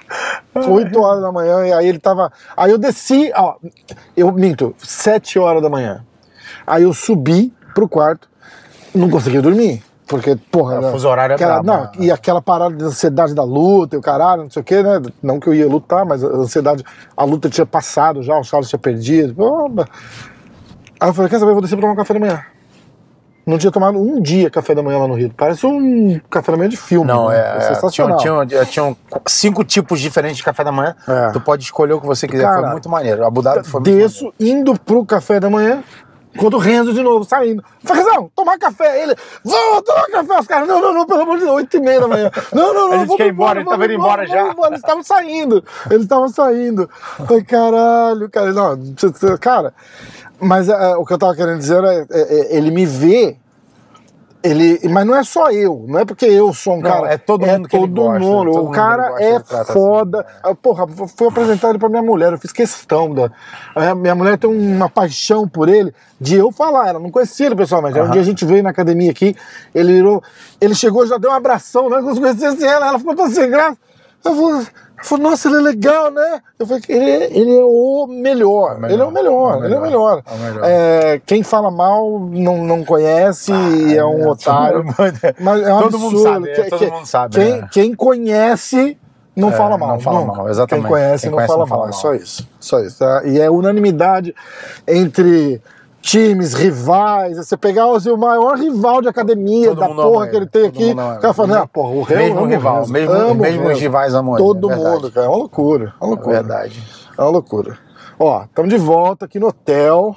8 horas da manhã, e aí ele tava, aí eu desci, ó, eu minto, 7 horas da manhã. Aí eu subi pro quarto, não conseguia dormir, porque, porra... O fuso horário é brabo, não, e aquela parada de ansiedade da luta, e o caralho, não sei o que, né? Não que eu ia lutar, mas a ansiedade, a luta tinha passado já, o Charles tinha perdido. Aí eu falei, quer saber, eu vou descer pra tomar um café da manhã. Não tinha tomado um dia café da manhã lá no Rio. Parece um café da manhã de filme. Não, né? Sensacional. Tinham 5 tipos diferentes de café da manhã. Tu pode escolher o que você quiser, foi muito maneiro. Abu Dhabi foi muito maneiro. Indo pro café da manhã, quando o Renzo de novo, saindo. Falei, tomar café. Ele, vamos tomar café. Os caras, não, pelo amor de Deus, 8h30 da manhã. Não, a gente quer ir embora, ele tava indo embora já. Eles estavam saindo. Falei, caralho, cara, não, cara. Mas o que eu tava querendo dizer ele me vê. Mas não é só eu, não é porque eu sou um cara. É todo mundo que ele gosta. O cara é foda. Assim. Porra, fui apresentar ele pra minha mulher, eu fiz questão. Minha mulher tem uma paixão por ele, de eu falar. Ela não conhecia ele pessoalmente. Um dia a gente veio na academia aqui, ele chegou, já deu um abração, né? Quando eu conhecesse ela ficou toda sem graça. Eu falei, nossa, ele é legal, né? Eu falei, ele é o melhor. Ele é o melhor. Quem fala mal não conhece e é um otário. Mas é um todo mundo sabe. Quem conhece não fala mal. Não fala mal, exatamente. Quem conhece não fala mal. É só isso. Tá? E é unanimidade entre times, rivais, você pegar o maior rival de academia todo da porra que ele tem aqui, o cara fala, porra, o mesmo rival, mesmo os rivais amam ele. Todo mundo, cara, é uma loucura. Verdade. É uma loucura. Ó, estamos de volta aqui no hotel.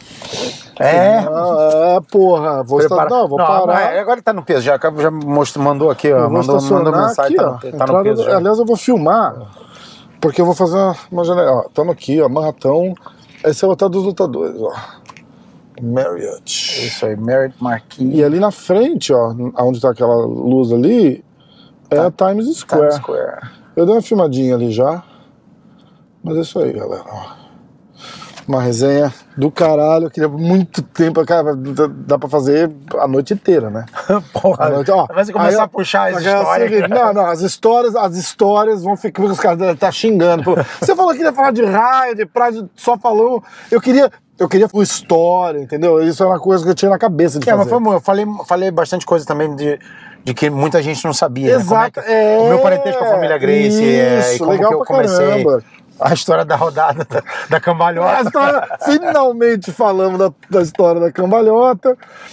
Porra, vou parar. Agora ele tá no peso, já mandou aqui, ó, mandou mensagem, aqui, tá no peso. Aliás, eu vou filmar, porque eu vou fazer uma janela, ó, estamos aqui, ó, Manhattan, esse é o hotel dos lutadores, ó. Marriott. Isso aí, Marriott Marquis. E ali na frente, ó, onde tá aquela luz ali, é a Times Square. Eu dei uma filmadinha ali já. Mas é isso aí, galera. Uma resenha do caralho. Eu queria muito tempo, cara. Dá pra fazer a noite inteira, né? Porra, vai você começar a puxar as histórias. Não, as histórias vão ficar. Os caras devem estar xingando. Você falou que ia falar de raio, de praia, só falou. Eu queria por história, entendeu? Isso é uma coisa que eu tinha na cabeça de fazer. Mas foi bom. Eu falei bastante coisa também de que muita gente não sabia. Exato. Né? O meu parentesco com a família Gracie e como legal que eu comecei. Caramba. A história da rodada da cambalhota. Finalmente falamos da história da cambalhota.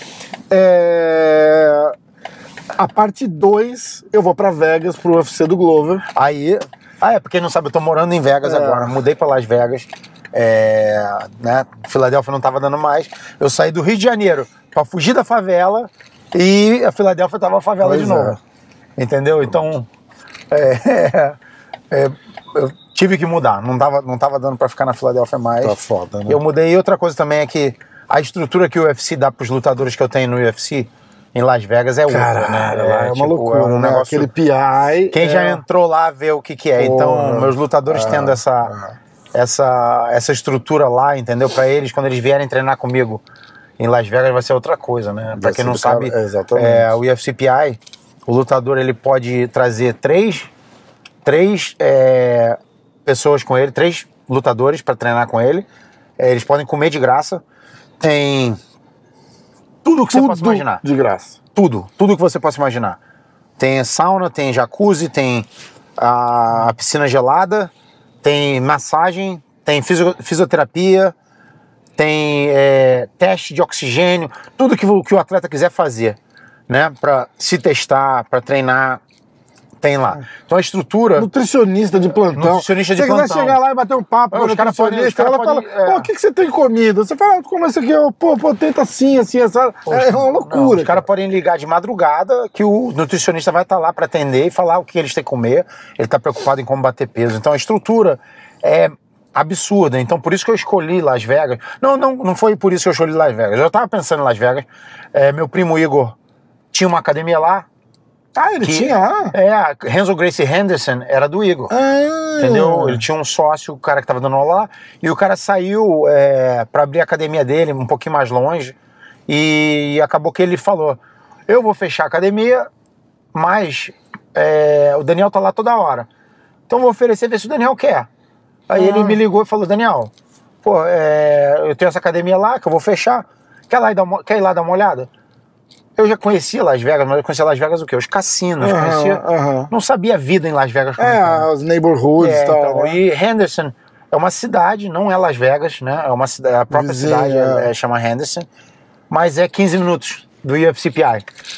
A parte 2, eu vou pra Vegas, pro UFC do Glover. Aí, pra quem não sabe, eu tô morando em Vegas agora. Mudei pra Las Vegas. Né? Filadélfia não tava dando mais. Eu saí do Rio de Janeiro pra fugir da favela e a Filadélfia tava a favela de novo. Entendeu? Então, eu tive que mudar. Não tava dando pra ficar na Filadélfia mais. Tá foda, né? Eu mudei. E outra coisa também é que a estrutura que o UFC dá pros lutadores que eu tenho no UFC em Las Vegas é outra, né? É uma loucura, um negócio. Aquele PI. Quem já entrou lá vê o que é. Então, meus lutadores tendo essa estrutura lá, entendeu? Pra eles, quando eles vierem treinar comigo em Las Vegas, vai ser outra coisa, né? Pra quem não sabe, o UFC PI, o lutador, ele pode trazer três pessoas com ele, 3 lutadores pra treinar com ele. Eles podem comer de graça. Tem tudo que você possa imaginar. De graça. Tudo que você possa imaginar. Tem sauna, tem jacuzzi, tem a piscina gelada, tem massagem, tem fisioterapia, tem teste de oxigênio, tudo que o atleta quiser fazer, né? Pra se testar, pra treinar, tem lá. Então a estrutura... Nutricionista de plantão. Se você quiser chegar lá e bater um papo com o nutricionista, ela fala, o que você tem comido? Você fala, como isso aqui, tenta assim, essa... É uma loucura. Os caras podem ligar de madrugada que o nutricionista vai estar lá para atender e falar o que eles têm que comer. Ele está preocupado em como bater peso. Então a estrutura é absurda. Então por isso que eu escolhi Las Vegas. Não foi por isso que eu escolhi Las Vegas. Eu já estava pensando em Las Vegas. Meu primo Igor tinha uma academia lá. Ele tinha lá? A Renzo Gracie Henderson era do Igor. Entendeu? Ele tinha um sócio, o cara que tava dando aula lá, e o cara saiu pra abrir a academia dele um pouquinho mais longe, e acabou que ele falou, eu vou fechar a academia, mas o Daniel tá lá toda hora. Então eu vou oferecer, ver se o Daniel quer. Aí ele me ligou e falou, Daniel, eu tenho essa academia lá que eu vou fechar, quer ir lá dar uma olhada? Eu já conhecia Las Vegas, mas eu conhecia Las Vegas o quê? Os cassinos, não sabia a vida em Las Vegas. As neighborhoods e tal. Então, e Henderson é uma cidade, não é Las Vegas, né? É uma cidade, a própria cidade chama Henderson, mas é 15 minutos do UFC PI.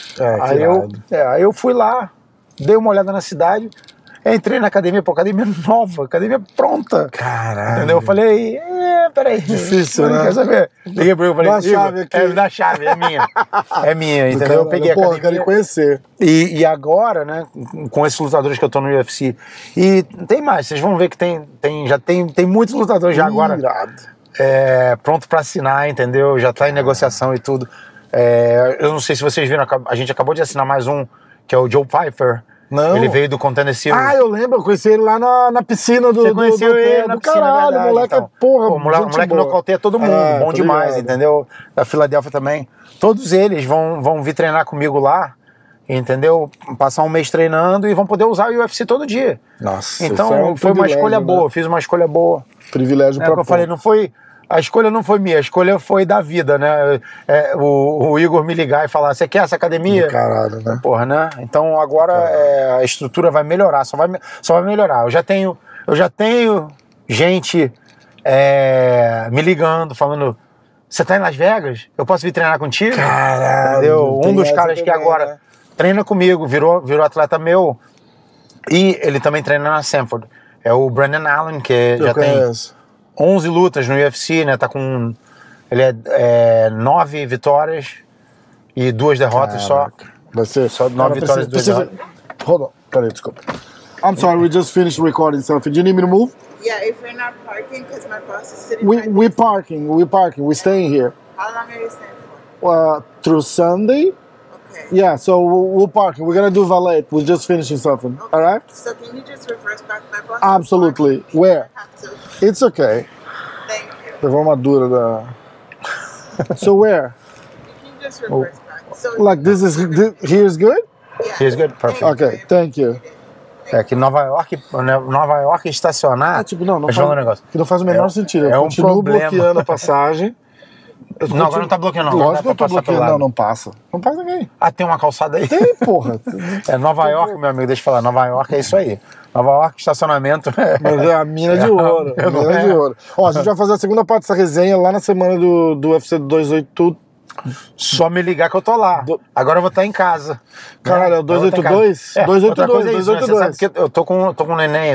Aí eu fui lá, dei uma olhada na cidade, entrei na academia, academia nova, academia pronta. Caralho. Entendeu? Eu falei, peraí. Difícil, né? Quer saber? Liguei pro Igor, falei, dá a chave aqui. Dá a chave, é minha. É minha, entendeu? Caralho, eu peguei a academia. Quero conhecer. E agora, né, com esses lutadores que eu tô no UFC, e tem mais, vocês vão ver que já tem muitos lutadores já agora. pronto pra assinar, entendeu? Já tá em negociação e tudo. Eu não sei se vocês viram, a gente acabou de assinar mais um, que é o Joe Pfeiffer. Não. Ele veio do Contender Series. Ah, eu lembro, eu conheci ele lá na piscina do... Você conheceu ele na piscina, caralho, verdade, moleque então. porra, o moleque nocauteia todo mundo, bom demais, entendeu? Da Filadélfia também. Todos eles vão vir treinar comigo lá, entendeu? Passar um mês treinando e vão poder usar o UFC todo dia. Nossa, então foi uma escolha boa, fiz uma escolha boa. Privilégio pra eu falei, a escolha não foi minha, a escolha foi da vida, né? O Igor me ligar e falar, você quer essa academia? Caralho, né? Porra, né? Então agora a estrutura vai melhorar, só vai melhorar. Eu já tenho gente me ligando, falando, você tá em Las Vegas? Eu posso vir treinar contigo? Caralho. Entendeu? Um dos caras que agora né? treina comigo, virou atleta meu, e ele também treina na Sanford. É o Brandon Allen, que já tem 11 lutas no UFC, né? Tá com... Ele 9 vitórias e 2 derrotas só. Vai ser só 9 vitórias e 2 derrotas. Hold on. Peraí, desculpa. I'm sorry, we just finished recording something. Do you need me to move? Yeah, if we're not parking, because my boss is sitting We're parking. We're staying here. How long are you staying for? Through Sunday. Okay. Yeah, so we'll park. We're gonna do valet. We're just finishing something. Okay. All right? So can you just reverse back my boss? Absolutely. Where? I have to. It's okay. Thank you. Levou uma dura da... So where? You can just reverse back. So Like this here's good? yeah. Here's good, perfect. Okay, thank you. Que Nova York estacionar... Tipo, não faz, um negócio. Que não faz o menor sentido. Eu continuo bloqueando a passagem. Não, agora não tá bloqueando, não. Lógico que eu tô bloqueando. Não passa. Não passa ninguém. Ah, tem uma calçada aí? Tem, porra. Nova York, meu amigo, deixa eu falar. Nova York é isso aí. Nova York, estacionamento. Mas é a mina de ouro. Mina de ouro. Ó, a gente vai fazer a segunda parte dessa resenha lá na semana do UFC 282. Só me ligar que eu tô lá. Agora eu vou estar em casa. Caralho, é o 282? 282, 282. Sabe que eu tô com um neném,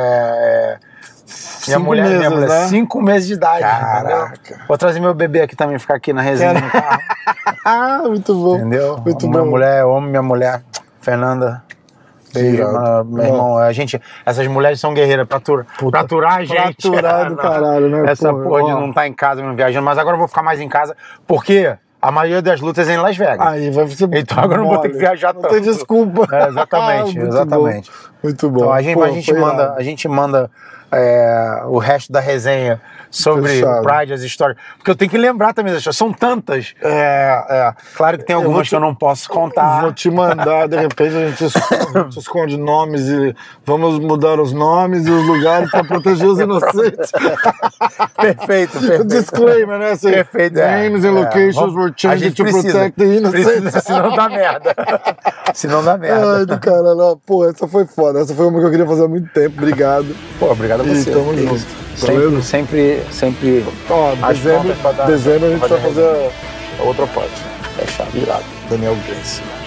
minha mulher, 5 meses de idade. Caraca. Entendeu? Vou trazer meu bebê aqui também, ficar aqui na resenha no carro. Ah, muito bom. Entendeu? Muito minha bom. mulher, eu amo minha mulher, Fernanda. Beijo, meu irmão. Essas mulheres são guerreiras pra aturar a gente. Pra aturar do caralho, né? Essa porra de não estar em casa, não viajando. Mas agora eu vou ficar mais em casa, porque a maioria das lutas é em Las Vegas. Aí vai ser então agora eu não vou ter que viajar tanto. Não tem desculpa. Exatamente, exatamente. Bom. Muito bom. Então a gente manda o resto da resenha sobre o Pride, as histórias. Porque eu tenho que lembrar também das histórias. São tantas. Claro que tem algumas que eu não posso contar. Vou te mandar, de repente a gente esconde nomes e vamos mudar os nomes e os lugares para proteger os inocentes. Perfeito. Disclaimer, né? Assim, perfeito. Names and locations were changed to protect the innocents. Senão dá merda. Ai, do caralho. Pô, essa foi foda. Essa foi uma que eu queria fazer há muito tempo. Obrigado. Pô, obrigado a você. E tamo junto. Sempre. Ó, dezembro a gente vai fazer outra parte. Fechado. Irado. Daniel Grace.